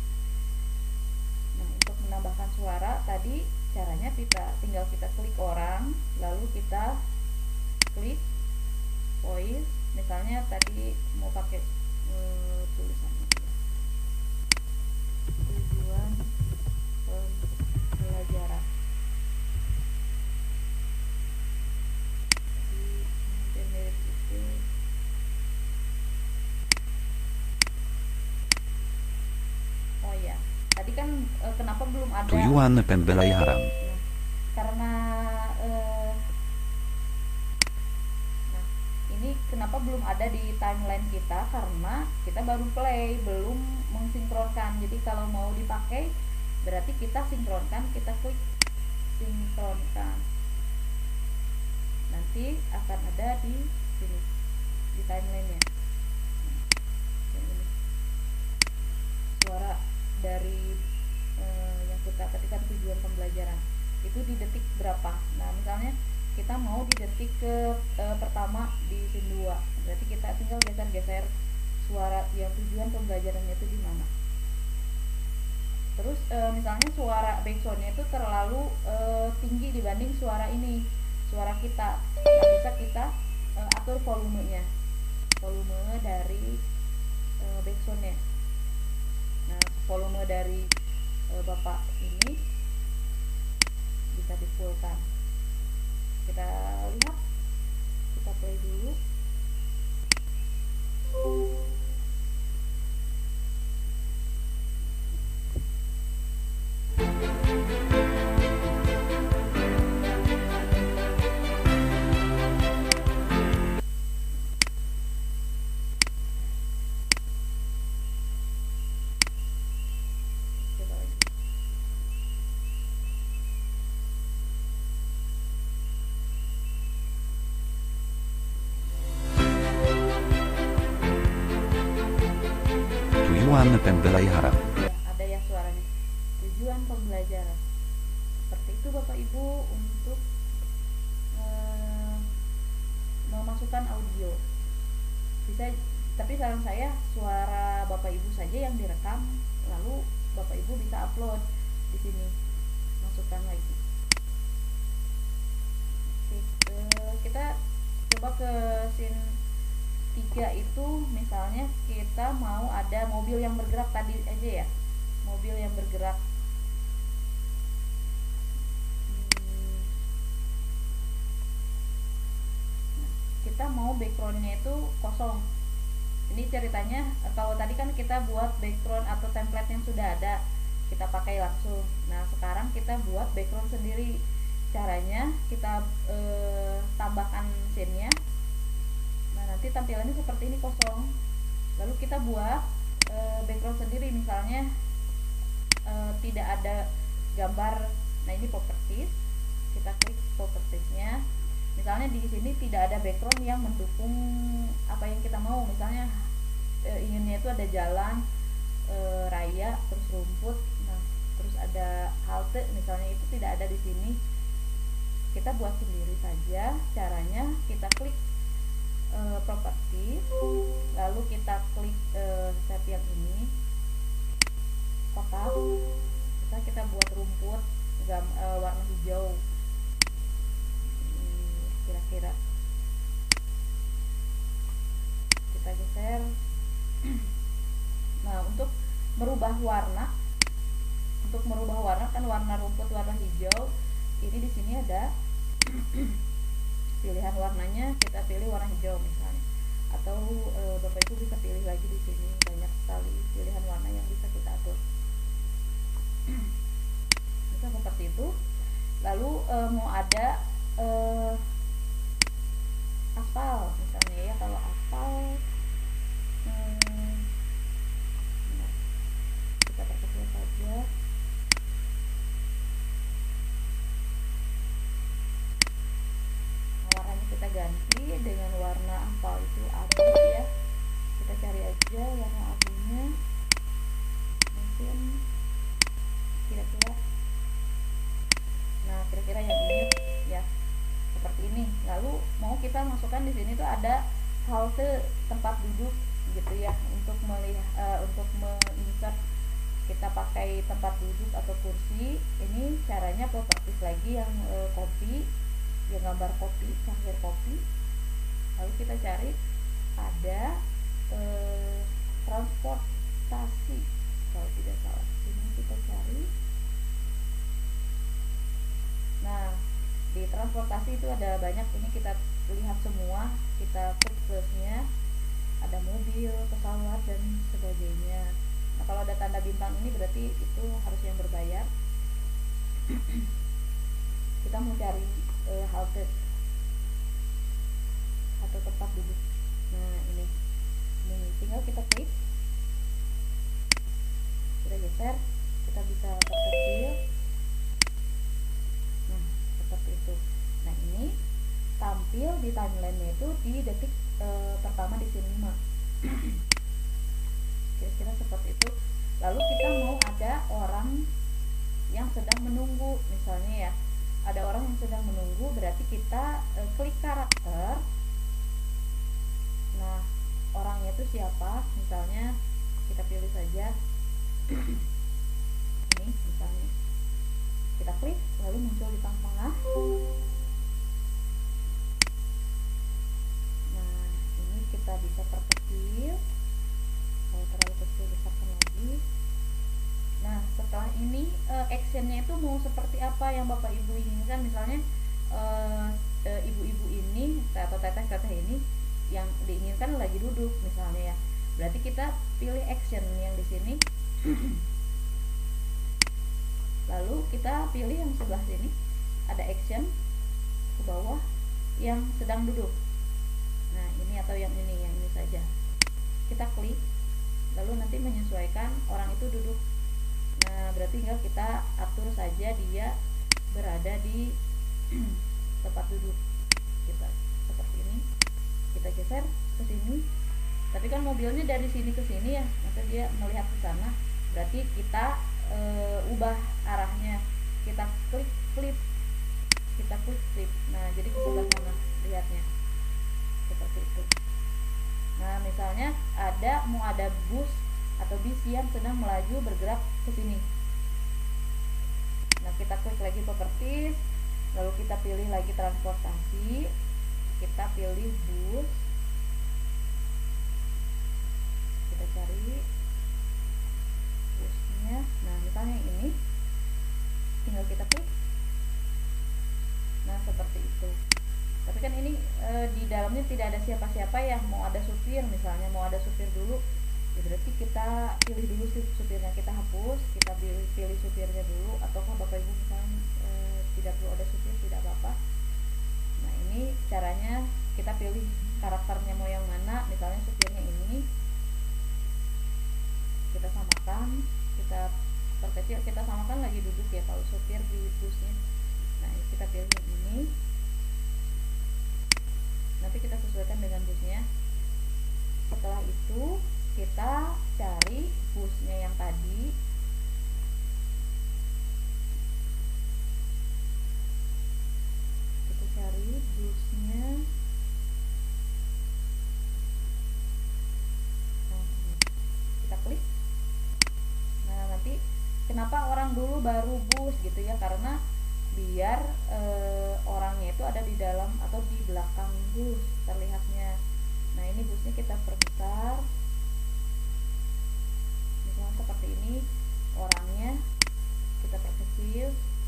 Nah, untuk menambahkan suara tadi caranya kita tinggal kita klik orang, lalu kita klik voice. Misalnya tadi mau pakai uh, tulisan ini ya. Tujuan pembelajaran. Jadi mirip itu. Oh ya, tadi kan uh, kenapa belum ada tujuan pembelajaran? Nah, karena uh, nah ini kenapa belum ada di timeline kita, karena kita baru play, belum mensinkronkan. Jadi kalau mau dipakai berarti kita sinkronkan, kita klik sinkronkan, nanti akan ada di sini di timelinenya. Nah, ini suara dari eh, yang kita ketikkan tujuan pembelajaran itu di detik berapa. Nah, misalnya kita mau di detik ke eh, pertama di scene dua, berarti kita tinggal geser-geser suara yang tujuan pembelajarannya itu di mana. Terus e, misalnya suara backsoundnya itu terlalu e, tinggi dibanding suara ini, suara kita. Nah, bisa kita e, atur volumenya, volume dari e, backsoundnya. Nah, volume dari e, bapak ini bisa di-fullkan. Kita lihat, kita play dulu. Tujuan pembelajaran. Ya, ada ya suaranya. Tujuan pembelajaran. Seperti itu Bapak Ibu untuk eh, memasukkan audio. Bisa, tapi saran saya suara Bapak Ibu saja yang direkam, lalu Bapak Ibu bisa upload di sini, masukkan lagi. Oke, eh, kita coba ke scene tiga itu, misalnya kita mau ada mobil yang bergerak tadi aja ya, mobil yang bergerak. hmm. Nah, kita mau backgroundnya itu kosong. Ini ceritanya, kalau tadi kan kita buat background atau template yang sudah ada, kita pakai langsung. Nah, sekarang kita buat background sendiri. Caranya kita eh, tambahkan scene-nya. Nah, nanti tampilannya seperti ini, kosong. Lalu kita buat e, background sendiri, misalnya e, tidak ada gambar. Nah, ini properties, kita klik propertiesnya. Misalnya di sini tidak ada background yang mendukung apa yang kita mau. Misalnya e, inginnya itu ada jalan e, raya, terus rumput, nah terus ada halte, misalnya itu tidak ada di sini. Kita buat sendiri saja. Caranya kita klik Uh, properti, lalu kita klik uh, set yang ini, kotak. Bisa kita buat rumput gam, uh, warna hijau, kira-kira. Kita geser. Nah, untuk merubah warna, untuk merubah warna kan warna rumput warna hijau. Ini di sini ada pilihan warnanya, kita pilih warna hijau misalnya, atau e, Bapak Ibu bisa pilih lagi di sini, banyak sekali pilihan warna yang bisa kita atur. Bisa seperti itu. Lalu e, mau ada e, aspal misalnya ya, kalau aspal hmm, di sini tuh ada halte tempat duduk gitu ya, untuk melihat uh, untuk menginsert kita pakai tempat duduk atau kursi. Ini caranya propertis lagi yang uh, kopi, yang gambar kopi, cangkir kopi. Lalu kita cari ada uh, transportasi kalau tidak salah. Ini kita cari. Nah, di transportasi itu ada banyak, ini kita lihat semua, kita klik plusnya, ada mobil, pesawat dan sebagainya. Nah, kalau ada tanda bintang ini berarti itu harus yang berbayar. Kita mau cari e, halte atau tempat duduk. Nah, ini ini tinggal kita klik, kita geser, kita bisa perkecil. Nah, seperti itu. Nah, ini tampil di timeline-nya itu di detik e, pertama di scene lima. Kira-kira seperti itu. Lalu kita mau ada orang yang sedang menunggu, misalnya ya, ada orang yang sedang menunggu, berarti kita e, klik karakter. Nah, orangnya itu siapa? Misalnya kita pilih saja ini, misalnya kita klik, lalu muncul di tengah-tengah. Nah, ini kita bisa perkecil, kalau terlalu kecil besarkan lagi. Nah, setelah ini uh, actionnya itu mau seperti apa yang Bapak Ibu inginkan. Misalnya uh, uh, ibu-ibu ini atau teteh-teteh ini yang diinginkan lagi duduk misalnya ya, berarti kita pilih action yang di sini. Lalu kita pilih yang sebelah sini, ada action ke bawah yang sedang duduk. Nah, ini atau yang ini, yang ini saja kita klik, lalu nanti menyesuaikan orang itu duduk. Nah, berarti tinggal kita atur saja dia berada di tempat duduk kita, seperti ini. Kita geser ke sini, tapi kan mobilnya dari sini ke sini ya, maka dia melihat ke sana, berarti kita e, ubah arahnya, kita klik flip, kita klik flip. Nah, jadi ke sebelah sana lihatnya seperti itu. Nah, misalnya ada mau ada bus atau bis yang sedang melaju bergerak ke sini. Nah, kita klik lagi properties, lalu kita pilih lagi transportasi, kita pilih bus, kita cari busnya. Nah, misalnya yang ini, tinggal kita klik. Nah, seperti itu. Tapi kan ini e, di dalamnya tidak ada siapa-siapa ya, mau ada supir misalnya, mau ada supir dulu, ya berarti kita pilih dulu supirnya, kita hapus, kita pilih, pilih supirnya dulu, ataukah Bapak Ibu misalnya e, tidak perlu ada supir, tidak apa-apa. Nah, ini caranya, kita pilih karakternya mau yang mana, misalnya supirnya ini, kita samakan, kita perkecil, kita samakan lagi duduk ya kalau supir di busnya. Nah, kita pilih yang ini, nanti kita sesuaikan dengan busnya. Setelah itu kita cari busnya yang tadi, kita cari busnya. Nah, kita klik. Nah, nanti kenapa orang dulu baru bus gitu ya, karena biar e, orangnya itu ada di dalam atau di belakang bus terlihatnya. Nah, ini busnya kita perbesar, misalnya seperti ini, orangnya kita perkecil,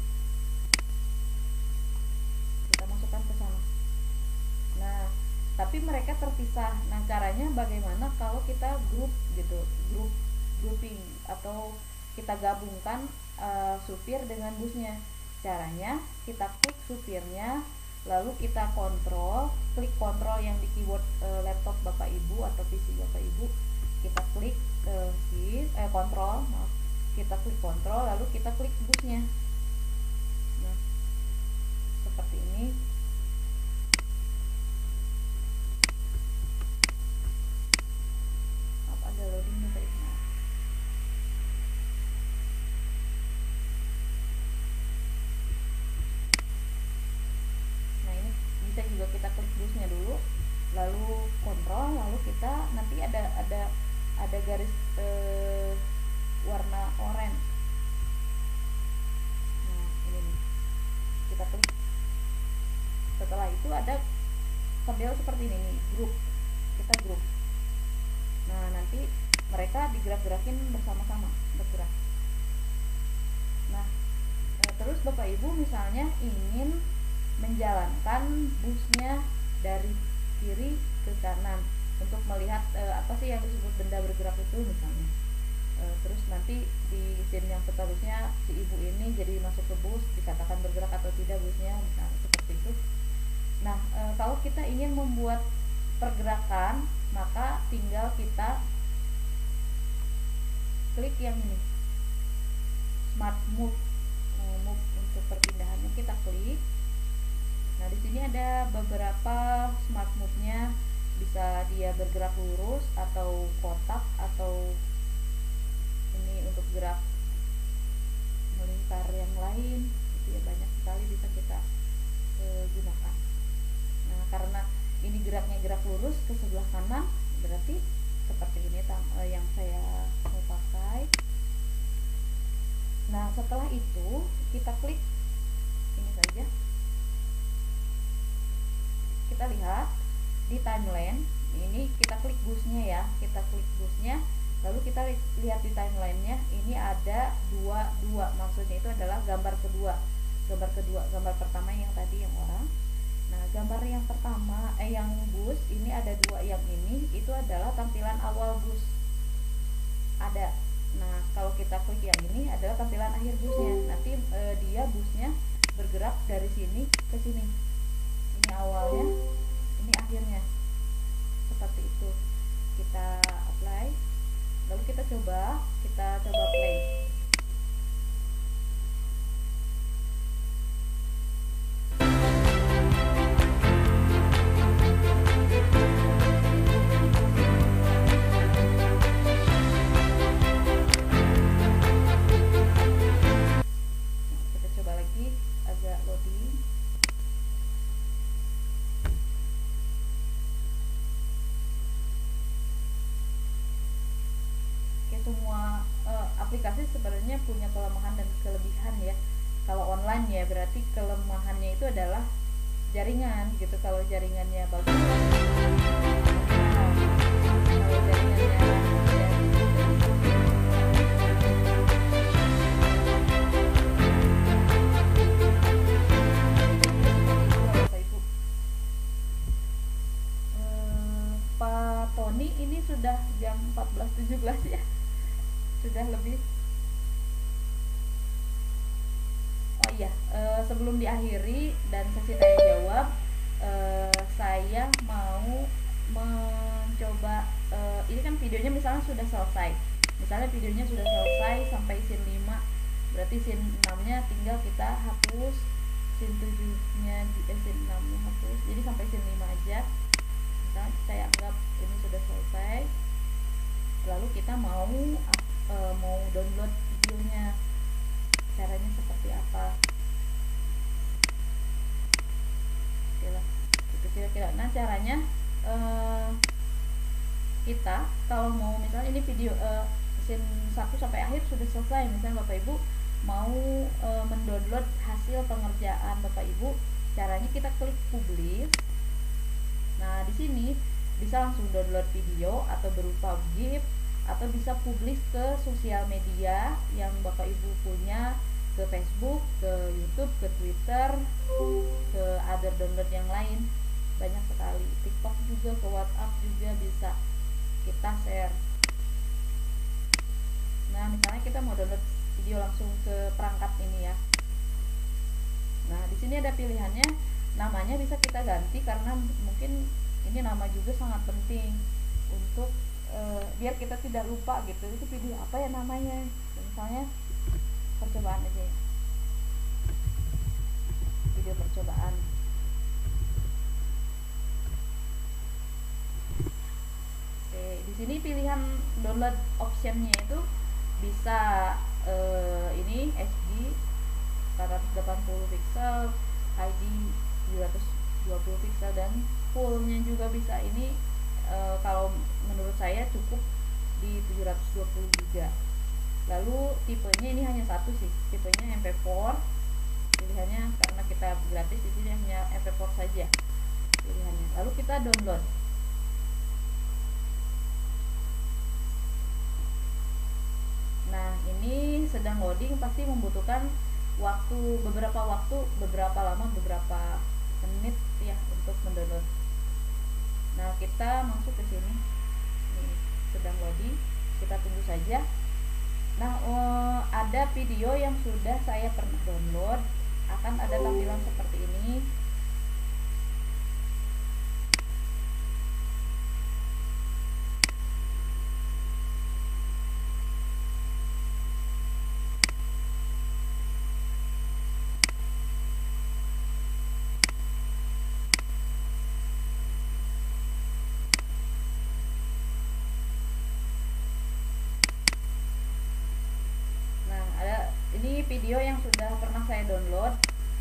kita masukkan ke sana. Nah, tapi mereka terpisah. Nah, caranya bagaimana kalau kita grup gitu, grup grouping atau kita gabungkan e, supir dengan busnya. Caranya kita klik supirnya, lalu kita kontrol, klik kontrol yang di keyboard e, laptop Bapak Ibu atau P C Bapak Ibu, kita klik e, shift, eh kontrol, maaf, kita klik kontrol, lalu kita klik busnya. Nah, seperti ini. Apa ada loading nih tadi? Bisa juga kita klik busnya dulu, ada ada garis eh, warna oranye. Nah ini nih, kita klik. Setelah itu ada tombol seperti ini nih, grup. Kita grup. Nah nanti mereka digerak-gerakin bersama-sama, bergerak. Nah e, terus Bapak Ibu misalnya ingin menjalankan busnya dari kiri ke kanan untuk melihat e, apa sih yang disebut benda bergerak itu misalnya. E, terus nanti di scene yang seterusnya si ibu ini jadi masuk ke bus, dikatakan bergerak atau tidak busnya, misalnya seperti itu. Nah e, kalau kita ingin membuat pergerakan, maka tinggal kita klik yang ini, Smart Move. Move untuk perpindahannya kita klik. Nah di sini ada beberapa Smart Move-nya, bisa dia bergerak lurus atau kotak atau ini untuk gerak melingkar yang lain. Itu ya, banyak sekali bisa kita e, gunakan. Nah karena ini geraknya gerak lurus ke sebelah kanan, berarti seperti ini e, yang saya mau pakai. Nah setelah itu kita klik ini saja, kita lihat di timeline ini, kita klik busnya ya, kita klik busnya, lalu kita li lihat di timelinenya ini ada dua dua, maksudnya itu adalah gambar kedua, gambar kedua, gambar pertama yang tadi yang orang. Nah gambar yang pertama eh yang bus ini ada dua, yang ini itu adalah tampilan awal bus ada. Nah kalau kita klik yang ini adalah tampilan akhir busnya. Nanti e, dia busnya bergerak dari sini ke sini. Ini awalnya, ini akhirnya, seperti itu. Kita apply, lalu kita coba, kita coba play. Semua e, aplikasi sebenarnya punya kelemahan dan kelebihan ya. Kalau online ya berarti kelemahannya itu adalah jaringan gitu. Kalau jaringannya bagus, nah, kalau jaringannya ya, Bapak Ibu. E, Pak Tony ini sudah jam empat belas tujuh belas ya, sudah lebih. Oh iya, e, sebelum diakhiri dan sesi tanya jawab, e, saya mau mencoba, e, ini kan videonya misalnya sudah selesai, misalnya videonya sudah selesai sampai scene lima, berarti scene enam nya tinggal kita hapus, scene tujuh nya eh, scene enam nya hapus, jadi sampai scene lima aja. Misalnya saya anggap ini sudah selesai, lalu kita mau e, mau download videonya, caranya seperti apa? Oke lah, itu kira-kira. Nah caranya e, kita kalau mau misalnya ini video e, scene satu sampai akhir sudah selesai, misalnya Bapak Ibu mau e, mendownload hasil pengerjaan Bapak Ibu, caranya kita klik publish. Nah di sini bisa langsung download video atau berupa GIF, atau bisa publish ke sosial media yang Bapak Ibu punya, ke Facebook, ke YouTube, ke Twitter, ke other download yang lain, banyak sekali. TikTok juga, ke WhatsApp juga bisa kita share. Nah misalnya kita mau download video langsung ke perangkat ini ya. Nah di sini ada pilihannya, namanya bisa kita ganti karena mungkin ini nama juga sangat penting untuk e, biar kita tidak lupa gitu, itu video apa ya namanya. Misalnya percobaan aja ya, video percobaan. Oke, di sini pilihan download optionnya itu bisa e, ini H D empat ratus delapan puluh pixel, H D dua ratus dua puluh pixel, dan fullnya juga bisa. Ini uh, kalau menurut saya cukup di tujuh ratus dua puluh giga. Lalu tipenya ini hanya satu sih, tipenya M P empat pilihannya, karena kita gratis di sini hanya M P empat saja pilihannya. Lalu kita download. Nah, ini sedang loading, pasti membutuhkan waktu beberapa waktu, beberapa lama, beberapa menit ya untuk mendownload. Nah, kita masuk ke sini. Ini sedang loading, kita tunggu saja. Nah, oh, ada video yang sudah saya pernah download, akan ada tampilan seperti ini. Ini video yang sudah pernah saya download.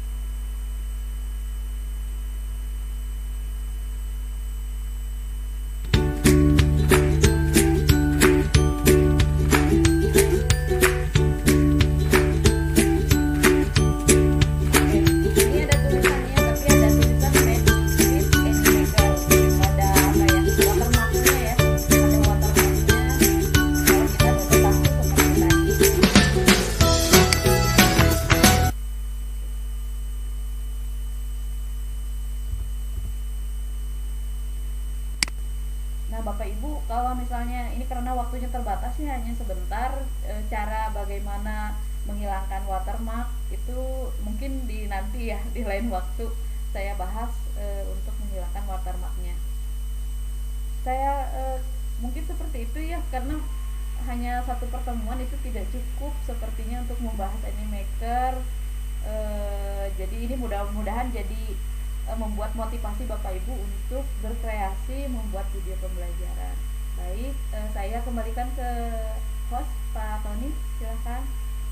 Nah, Bapak Ibu, kalau misalnya ini karena waktunya terbatas ya, hanya sebentar, e, cara bagaimana menghilangkan watermark itu mungkin di nanti ya, di lain waktu saya bahas e, untuk menghilangkan watermarknya. Saya e, mungkin seperti itu ya, karena hanya satu pertemuan itu tidak cukup sepertinya untuk membahas Animaker. E, jadi ini mudah-mudahan jadi membuat motivasi Bapak Ibu untuk berkreasi membuat video pembelajaran. Baik, eh, saya kembalikan ke host Pak Tony, silakan.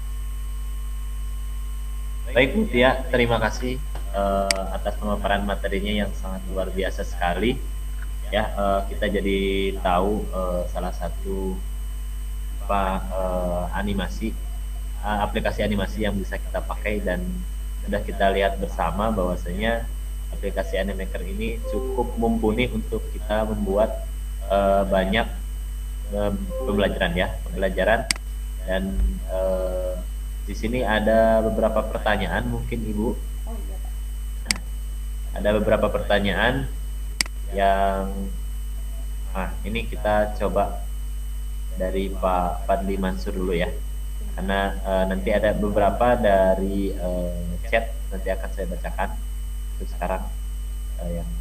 Baik Bu Tia, terima kasih uh, atas pemaparan materinya yang sangat luar biasa sekali. Ya, uh, kita jadi tahu uh, salah satu apa uh, animasi, uh, aplikasi animasi yang bisa kita pakai, dan sudah kita lihat bersama bahwasanya aplikasi Animaker ini cukup mumpuni untuk kita membuat uh, banyak uh, pembelajaran ya, pembelajaran dan uh, di sini ada beberapa pertanyaan mungkin Ibu. Oh iya Pak. Nah, ada beberapa pertanyaan yang ah ini kita coba dari Pak Fadli Mansur dulu ya, karena uh, nanti ada beberapa dari uh, chat nanti akan saya bacakan. Sekarang uh, yang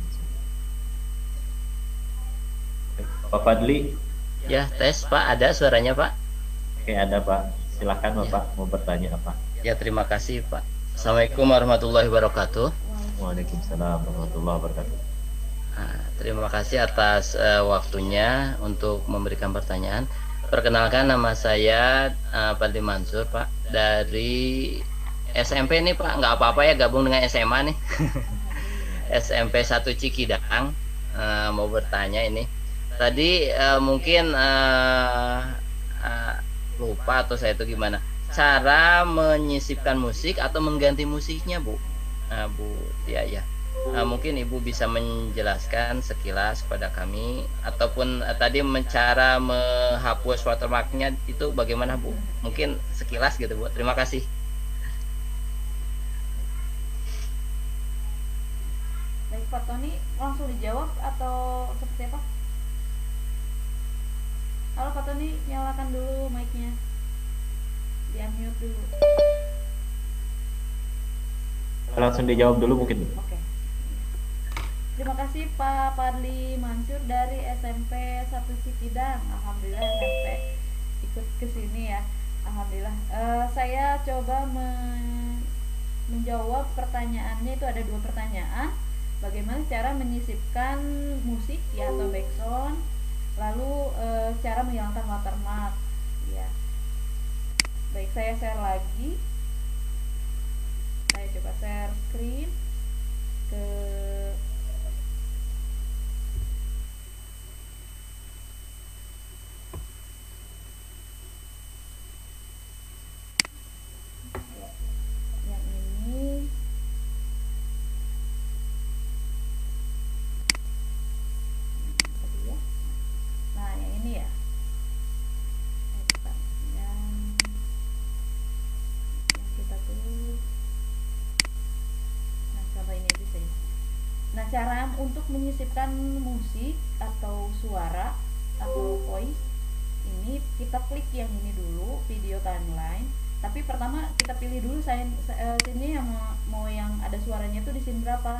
Pak Fadli. Ya, tes Pak, ada suaranya Pak? Oke, ada Pak. Silahkan Bapak ya. Mau bertanya apa? Ya, terima kasih Pak. Assalamualaikum warahmatullahi wabarakatuh. Waalaikumsalam warahmatullahi wabarakatuh. Nah, terima kasih atas uh, waktunya untuk memberikan pertanyaan. Perkenalkan, nama saya uh, Fadli Mansur Pak, dari S M P nih Pak, nggak apa-apa ya gabung dengan S M A nih. S M P satu Cikidang. Uh, mau bertanya ini. Tadi uh, mungkin uh, uh, lupa atau saya itu gimana. Cara menyisipkan musik atau mengganti musiknya Bu. Nah, Bu, ya ya. Uh, mungkin Ibu bisa menjelaskan sekilas pada kami, ataupun uh, tadi cara menghapus watermarknya itu bagaimana Bu? Mungkin sekilas gitu Bu. Terima kasih. Baik Pak Tony, langsung dijawab atau seperti apa? Halo Pak Tony, nyalakan dulu mic-nya, di unmute dulu. Langsung dijawab dulu mungkin. Oke. Terima kasih Pak Fadli Mansur dari S M P satu Cikidang. Alhamdulillah S M P ikut ke sini ya. Alhamdulillah. Uh, saya coba men menjawab pertanyaannya, itu ada dua pertanyaan. Bagaimana cara menyisipkan musik ya atau background, lalu e, cara menghilangkan watermark ya. Baik, saya share lagi, saya coba share screen ke Dan untuk menyisipkan musik atau suara atau voice, ini kita klik yang ini dulu, video timeline. Tapi pertama kita pilih dulu saya uh, sini yang mau, mau yang ada suaranya itu di sini berapa.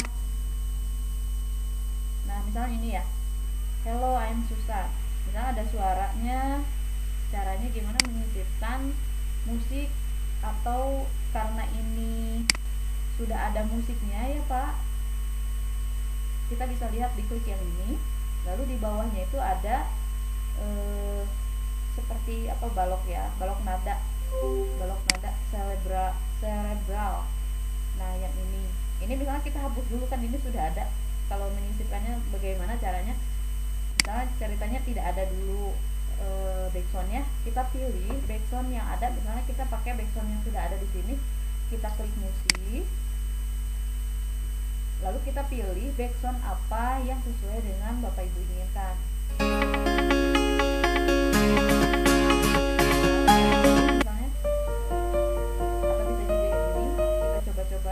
Nah misalnya ini ya, hello I'm Susan, misalnya ada suaranya. Caranya gimana menyisipkan musik, atau karena ini sudah ada musiknya ya Pak, kita bisa lihat di klik yang ini, lalu di bawahnya itu ada eh, seperti apa, balok ya, balok nada, balok nada cerebral, cerebral. Nah yang ini, ini misalnya kita hapus dulu kan, ini sudah ada. Kalau menyisipkannya bagaimana caranya? Misalnya ceritanya tidak ada dulu e, backsoundnya, kita pilih backsound yang ada. Misalnya kita pakai backsound yang sudah ada di sini, kita klik musik, lalu kita pilih backsound apa yang sesuai dengan Bapak Ibu inginkan. Misalnya, atau bisa juga yang ini, kita coba-coba.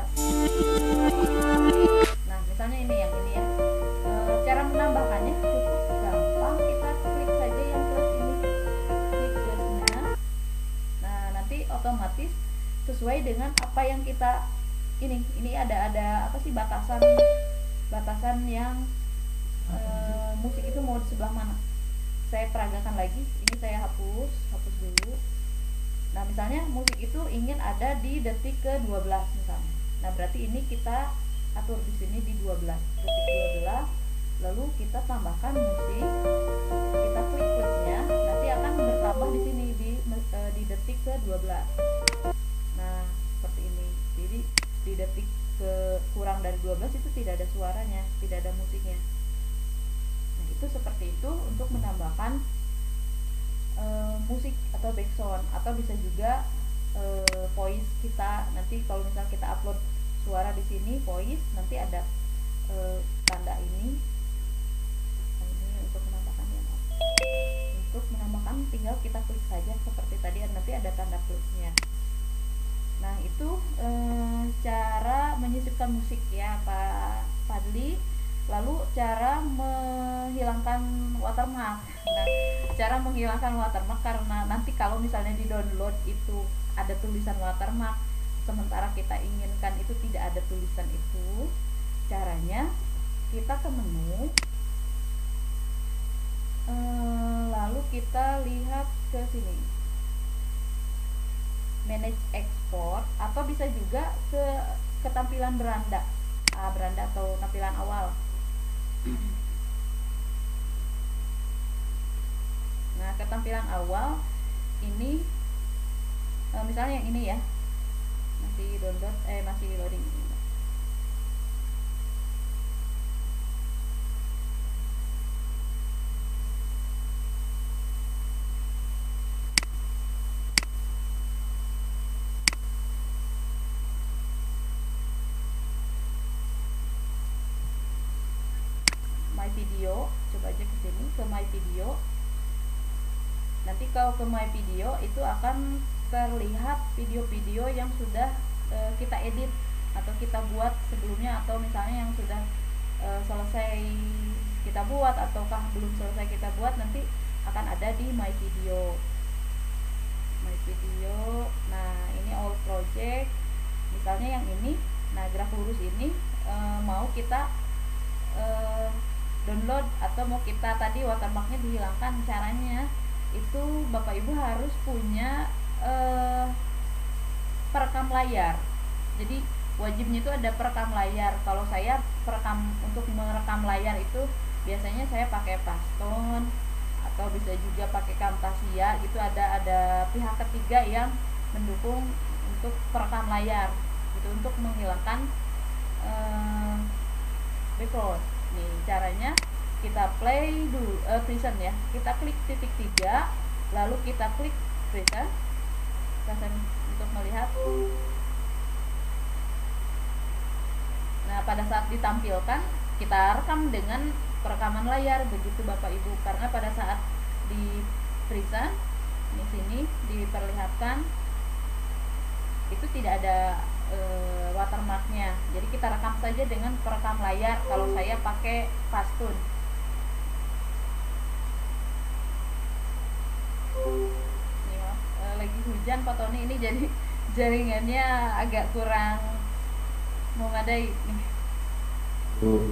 Nah, misalnya ini yang ini ya. E, cara menambahkannya cukup gampang, kita klik saja yang plus ini, klik plusnya. Nah, nanti otomatis sesuai dengan apa yang kita ini ini ada ada apa sih batasan batasan yang e, musik itu mau di sebelah mana. Saya peragakan lagi, ini saya hapus hapus dulu. Nah misalnya musik itu ingin ada di detik ke dua belas misalnya. Nah berarti ini kita atur di sini di dua belas, detik dua belas, lalu kita tambahkan musik, kita klik plusnya, nanti akan bertambah di sini di e, di detik ke dua belas. Nah seperti ini. Jadi di detik ke kurang dari dua belas itu tidak ada suaranya, tidak ada musiknya. Nah itu seperti itu untuk menambahkan e, musik atau backsound, atau bisa juga e, voice kita. Nanti kalau misalnya kita upload suara di sini voice, nanti ada e, tanda ini. Nah, ini untuk menambahkan ya, untuk menambahkan tinggal kita klik saja seperti tadi, nanti ada tanda plusnya. Nah itu e, cara menyisipkan musik ya Pak Fadli. Lalu cara menghilangkan watermark. Nah cara menghilangkan watermark, karena nanti kalau misalnya di download itu ada tulisan watermark, sementara kita inginkan itu tidak ada tulisan itu. Caranya kita ke menu, e, lalu kita lihat ke sini, manage export, atau bisa juga ke ketampilan beranda, ah, beranda atau tampilan awal. Nah ketampilan awal ini e, misalnya yang ini ya, masih download eh masih loading ini. Video, coba aja ke sini ke my video. Nanti kalau ke my video itu akan terlihat video-video yang sudah e, kita edit atau kita buat sebelumnya, atau misalnya yang sudah e, selesai kita buat ataukah belum selesai kita buat, nanti akan ada di my video. My video. Nah ini all project, misalnya yang ini. Nah graf lurus ini e, mau kita e, download atau mau kita tadi watermarknya dihilangkan. Caranya itu Bapak Ibu harus punya eh, perekam layar. Jadi wajibnya itu ada perekam layar. Kalau saya perekam, untuk merekam layar itu biasanya saya pakai Paston atau bisa juga pakai Camtasia gitu. Ada ada pihak ketiga yang mendukung untuk perekam layar gitu, untuk menghilangkan eh, background. Nih caranya kita play dulu, uh, present ya, kita klik titik tiga, lalu kita klik present, present untuk melihat. Nah pada saat ditampilkan kita rekam dengan perekaman layar, begitu Bapak Ibu, karena pada saat di present di sini diperlihatkan itu tidak ada uh, watermarknya. Jadi kita rekam saja dengan perekam layar. Kalau saya pakai Fastun. Ini maaf, uh, lagi hujan Pak Tony, ini jadi jaringannya agak kurang memadai nih. Uh.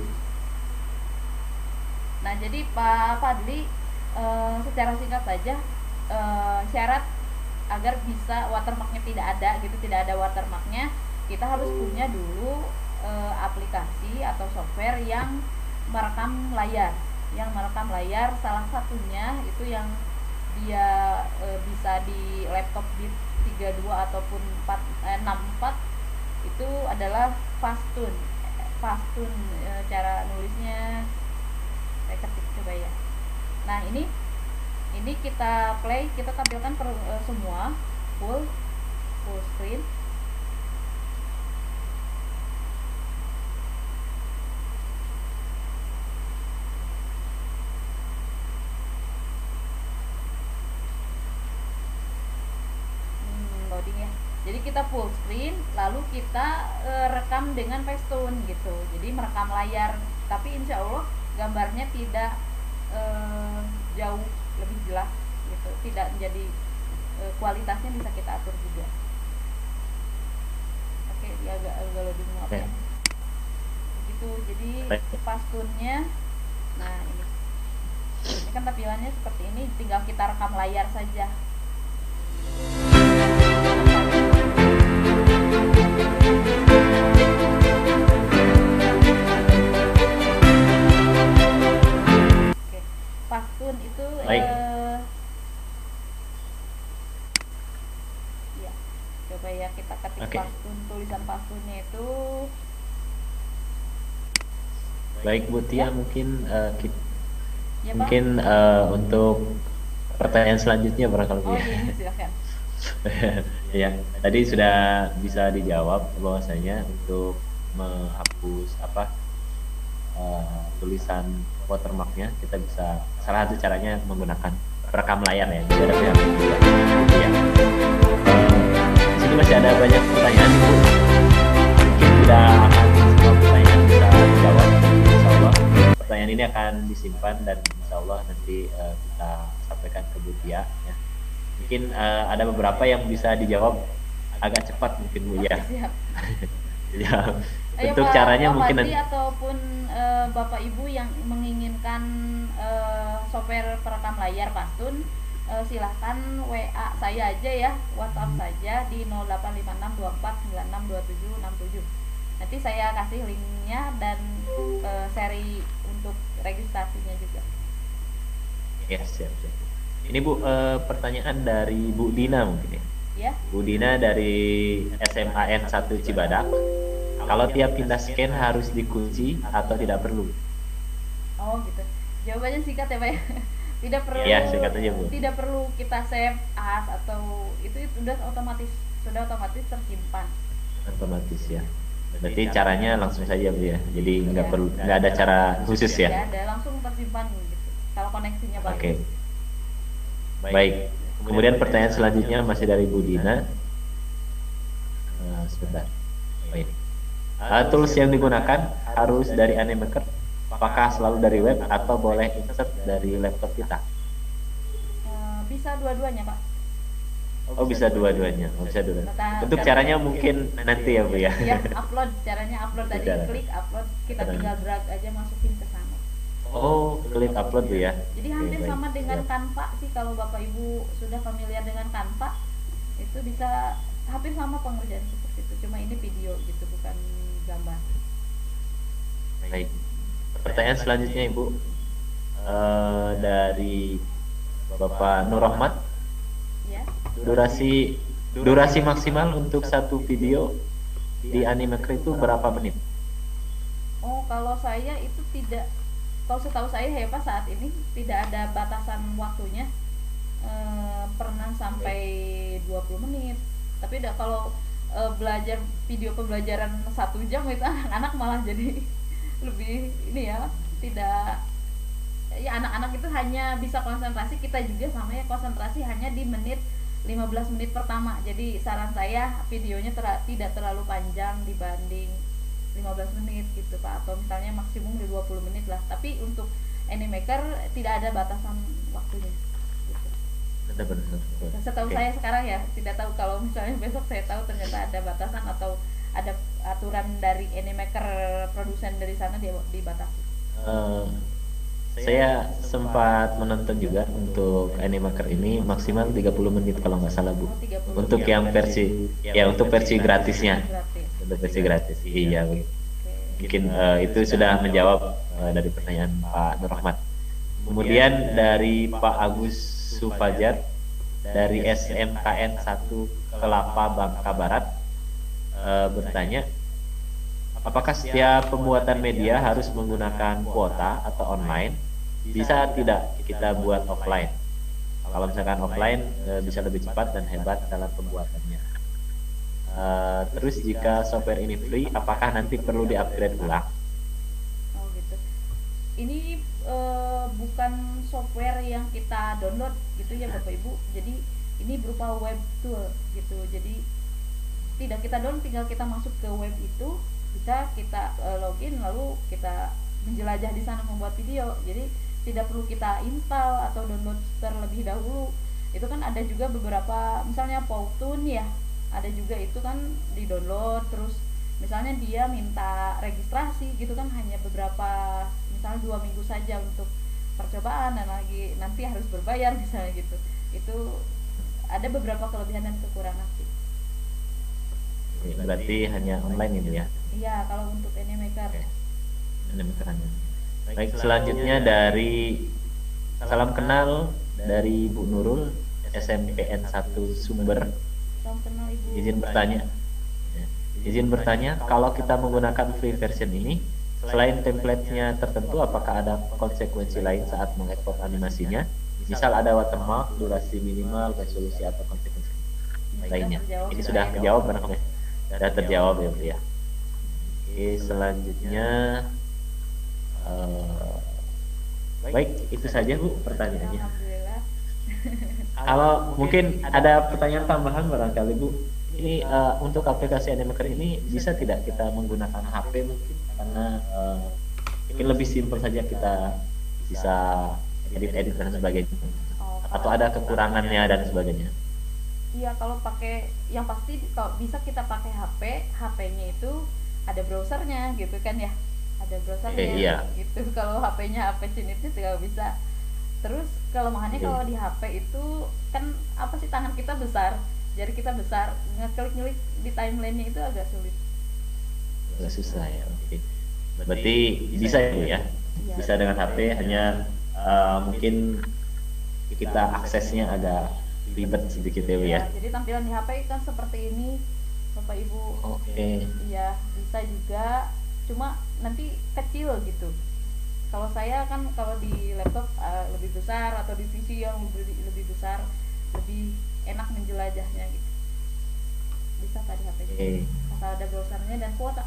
Nah, jadi Pak Fadli, uh, secara singkat saja, uh, syarat agar bisa watermarknya tidak ada gitu, tidak ada watermarknya, kita harus punya dulu uh, aplikasi atau software yang merekam layar, yang merekam layar. Salah satunya itu yang dia uh, bisa di laptop Bit tiga puluh dua ataupun empat, eh, enam puluh empat, itu adalah Fastun. Fastun, uh, cara nulisnya saya ketik coba ya. Nah, ini ini kita play, kita tampilkan per, uh, semua full full screen. Hmm, loading ya. Jadi kita full screen, lalu kita uh, rekam dengan Fastun gitu. Jadi merekam layar, tapi insya Allah gambarnya tidak uh, jauh lebih jelas gitu, tidak menjadi uh, kualitasnya bisa kita atur juga. Oke, dia agak agak lebih maaf ya. Begitu, jadi Fastunnya. Nah, ini ini kan tampilannya seperti ini, tinggal kita rekam layar saja. Fastun itu eh, ya, coba ya kita ketik okay. Fastun, tulisan Fastunnya itu. Baik Bu Tia, ya. mungkin uh, kita, ya, mungkin uh, untuk pertanyaan selanjutnya barangkali. Oh iya, silakan. Ya, tadi sudah bisa dijawab bahwasanya untuk menghapus apa uh, tulisan watermarknya, kita bisa, salah satu caranya menggunakan perekam layar ya. Jadi ada pihak juga. Ya. Uh, di sini masih ada banyak pertanyaan Bu. Mungkin tidak akan semua pertanyaan bisa dijawab. Insya Allah pertanyaan ini akan disimpan dan Insya Allah nanti uh, kita sampaikan ke Bu Tia. Ya. Mungkin uh, ada beberapa yang bisa dijawab agak cepat mungkin Bu ya. Siap. Ya. Ayo, Untuk Pak, caranya Pak mungkin Fadli ataupun uh, Bapak Ibu yang menginginkan uh, software perekam layar Fastun, uh, silahkan W A saya aja ya, WhatsApp saja di nol delapan lima enam dua empat sembilan enam dua tujuh enam tujuh. Nanti saya kasih linknya dan uh, seri untuk registrasinya juga. Ya, siap, siap. Ini Bu, uh, pertanyaan dari Bu Dina mungkin ya. Ya. Bu Dina dari S M A N satu Cibadak. Kalau tiap pindah scan harus dikunci atau tidak perlu? Oh gitu. Jawabannya singkat ya Pak ya. Tidak perlu. Ya, singkat aja Bu. Tidak perlu kita save as atau itu, itu sudah otomatis sudah otomatis tersimpan. Otomatis ya. Berarti caranya langsung saja Bu ya. Jadi nggak ya. perlu, nggak ada cara khusus ya. Tidak ada, langsung tersimpan gitu. Kalau koneksinya bagus. Oke. Baik. Kemudian pertanyaan selanjutnya masih dari Bu Dina. Uh, sebentar. Oh, ini. Uh, tools yang digunakan harus dari Animaker, apakah selalu dari web atau boleh insert dari laptop kita? Uh, bisa dua-duanya Pak. Oh bisa dua-duanya, oh, bisa dua. Nah, untuk caranya mungkin nanti ya Bu ya. Ya upload, caranya upload tadi Cara. Klik upload, kita tinggal drag aja masukin ke sana. Oh klik upload Bu ya. Jadi hampir Oke, sama dengan ya. Canva sih, kalau Bapak Ibu sudah familiar dengan Canva itu bisa hampir sama pengerjaan seperti itu, cuma ini video gitu bukan gambar. Baik. Pertanyaan selanjutnya Ibu uh, dari Bapak Nur Rahmat. Ya. Durasi durasi maksimal untuk satu video di Animaker itu berapa menit? Oh kalau saya itu tidak, kalau setahu saya ya Pak saat ini tidak ada batasan waktunya, e, pernah sampai dua puluh menit. Tapi udah kalau e, belajar video pembelajaran satu jam itu anak-anak malah jadi lebih ini ya, tidak ya, anak-anak itu hanya bisa konsentrasi, kita juga sama ya konsentrasi hanya di menit lima belas menit pertama. Jadi saran saya videonya ter- tidak terlalu panjang dibanding lima belas menit gitu Pak, atau misalnya maksimum di dua puluh menit lah. Tapi untuk Animaker tidak ada batasan waktunya gitu. Benar-benar. Setahu Oke. saya sekarang ya, tidak tahu kalau misalnya besok saya tahu ternyata ada batasan atau ada aturan dari Animaker produsen dari sana dia dibatasi. Eh, saya sempat menonton juga untuk Animaker ini maksimal tiga puluh menit kalau nggak salah Bu. Oh, tiga puluh Untuk menit. yang versi ya untuk versi gratisnya. Gratis. Untuk versi gratis. Iya, Bu. Oke. Mungkin eh, itu sudah menjawab eh, dari pertanyaan Pak Nur Rahmat. Kemudian dari Pak Agus Sufajar dari S M K N satu Kelapa Bangka Barat eh, bertanya, apakah setiap pembuatan media harus menggunakan kuota atau online? Bisa tidak kita buat offline? Kalau misalkan offline eh, bisa lebih cepat dan hebat dalam pembuatannya. Eh, terus jika software ini free, apakah nanti perlu di-upgrade ulang? Oh gitu. Ini eh, bukan software yang kita download gitu ya Bapak Ibu. Jadi ini berupa web tool gitu. Jadi tidak kita download, tinggal kita masuk ke web itu, bisa kita eh, login lalu kita menjelajah di sana membuat video. Jadi tidak perlu kita install atau download terlebih dahulu. Itu kan ada juga beberapa, misalnya Powtoon ya, ada juga itu kan di download, terus misalnya dia minta registrasi gitu kan, hanya beberapa, misalnya dua minggu saja untuk percobaan dan lagi nanti harus berbayar misalnya gitu. Itu ada beberapa kelebihan dan kekurangan sih. Berarti hanya online ini ya? Iya, kalau untuk Animaker. Oke. Animaker hanya. Baik, selanjutnya dari salam kenal dari Bu Nurul S M P N satu Sumber. Salam kenal Ibu. Izin bertanya. Ya. Izin bertanya, kalau kita menggunakan free version ini, selain template-nya tertentu, apakah ada konsekuensi lain saat mengekspor animasinya? Misal ada watermark, durasi minimal, resolusi atau konsekuensi Ini lainnya. terjawab Ini ya. sudah terjawab barangkali. Sudah terjawab ya, Bu ya. Oke, selanjutnya eh, baik, itu saja Bu pertanyaannya. Alhamdulillah. Kalau mungkin ada pertanyaan tambahan barangkali Bu, ini eh, untuk aplikasi Animaker ini bisa tidak kita menggunakan H P mungkin, karena eh, mungkin lebih simpel saja kita bisa edit-edit dan sebagainya, Oh, atau ada kekurangannya dan sebagainya. Iya, kalau pakai, yang pasti kalau bisa kita pakai H P, H P-nya itu ada browsernya gitu kan ya, ada browsernya Eh, iya. gitu. Kalau H P-nya H P Cinit itu tidak bisa. Terus kelemahannya Oke. kalau di H P itu kan apa sih, tangan kita besar, jari kita besar, ngeklik-ngeklik di timeline-nya itu agak sulit. Agak susah ya. Oke. Berarti bisa ya Bu ya? Iya. Bisa dengan H P, hanya eh, mungkin kita aksesnya agak ribet sedikit ya Bu ya. Jadi tampilan di H P kan seperti ini, Bapak Ibu. Oke. Iya, bisa juga, cuma nanti kecil gitu. Kalau saya kan kalau di laptop uh, lebih besar, atau di P C yang lebih, lebih besar, lebih enak menjelajahnya gitu. Bisa tadi H P juga. Oke. Asal ada browsernya dan kuota.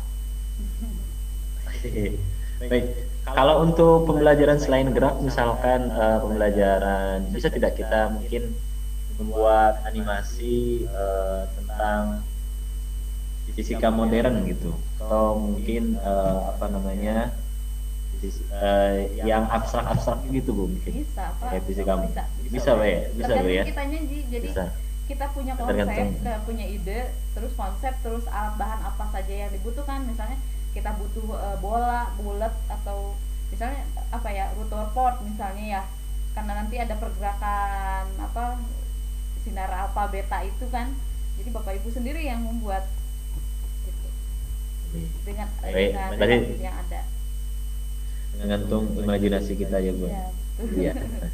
Baik, kalau untuk pembelajaran selain gerak, misalkan eh, pembelajaran, bisa tidak kita mungkin membuat animasi eh, tentang fisika modern gitu, atau mungkin eh, apa namanya, fis- eh, yang abstrak-abstrak gitu Bu mungkin. Bisa, Pak. Kayak fisika, Bisa. bisa Bu ya, bisa Bu ya. Tergantung kitanya, Ji. Jadi Bisa. kita punya konsep, Tergantung. kita punya ide, terus konsep, terus alat bahan apa saja yang dibutuhkan. Misalnya kita butuh eh, bola, bulat, atau misalnya apa ya, rotor port misalnya ya, karena nanti ada pergerakan apa, sinar alfa beta itu kan. Jadi Bapak Ibu sendiri yang membuat gitu, dengan Baik, dengan berarti kondisi yang ada. tergantung imajinasi kita ya Bu. Ya, betul. Iya.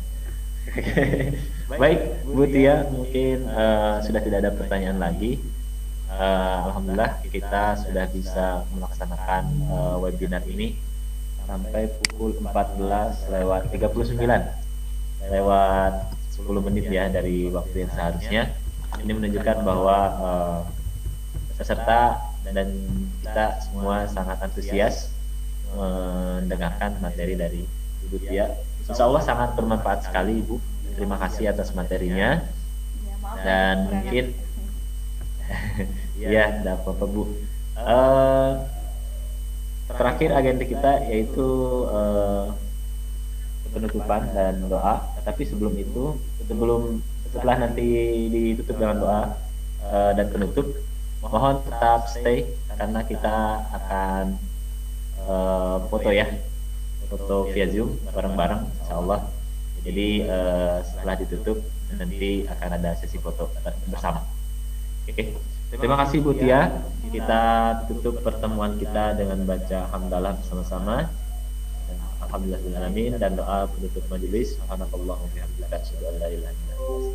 Baik, Bu Tia, mungkin eh, sudah tidak ada pertanyaan lagi. Eh, Alhamdulillah kita sudah bisa melaksanakan eh, webinar ini sampai pukul empat belas lewat tiga puluh sembilan, lewat sepuluh menit ya dari waktu yang seharusnya. Ini menunjukkan bahwa eh, peserta dan kita semua sangat antusias mendengarkan materi dari Ibu Tia. Insya Allah sangat bermanfaat sekali Ibu. Terima kasih atas materinya. Ya, maaf Maaf dan kekurangan. mungkin ya tidak apa-apa Bu. Eh, terakhir agenda kita yaitu eh, penutupan dan doa. Tapi sebelum itu, sebelum setelah nanti ditutup dengan doa eh, dan penutup, mohon tetap stay karena kita akan eh, foto ya, foto via Zoom bareng-bareng, Insya Allah. Jadi eh, setelah ditutup nanti akan ada sesi foto bersama. Oke, terima kasih Bu Tia. Kita tutup pertemuan kita dengan baca hamdalah bersama-sama. Alhamdulillahirabbil alamin dan doa penutup majelis. Subhanakallahumma wa bihamdika asyhadu an la ilaha illa anta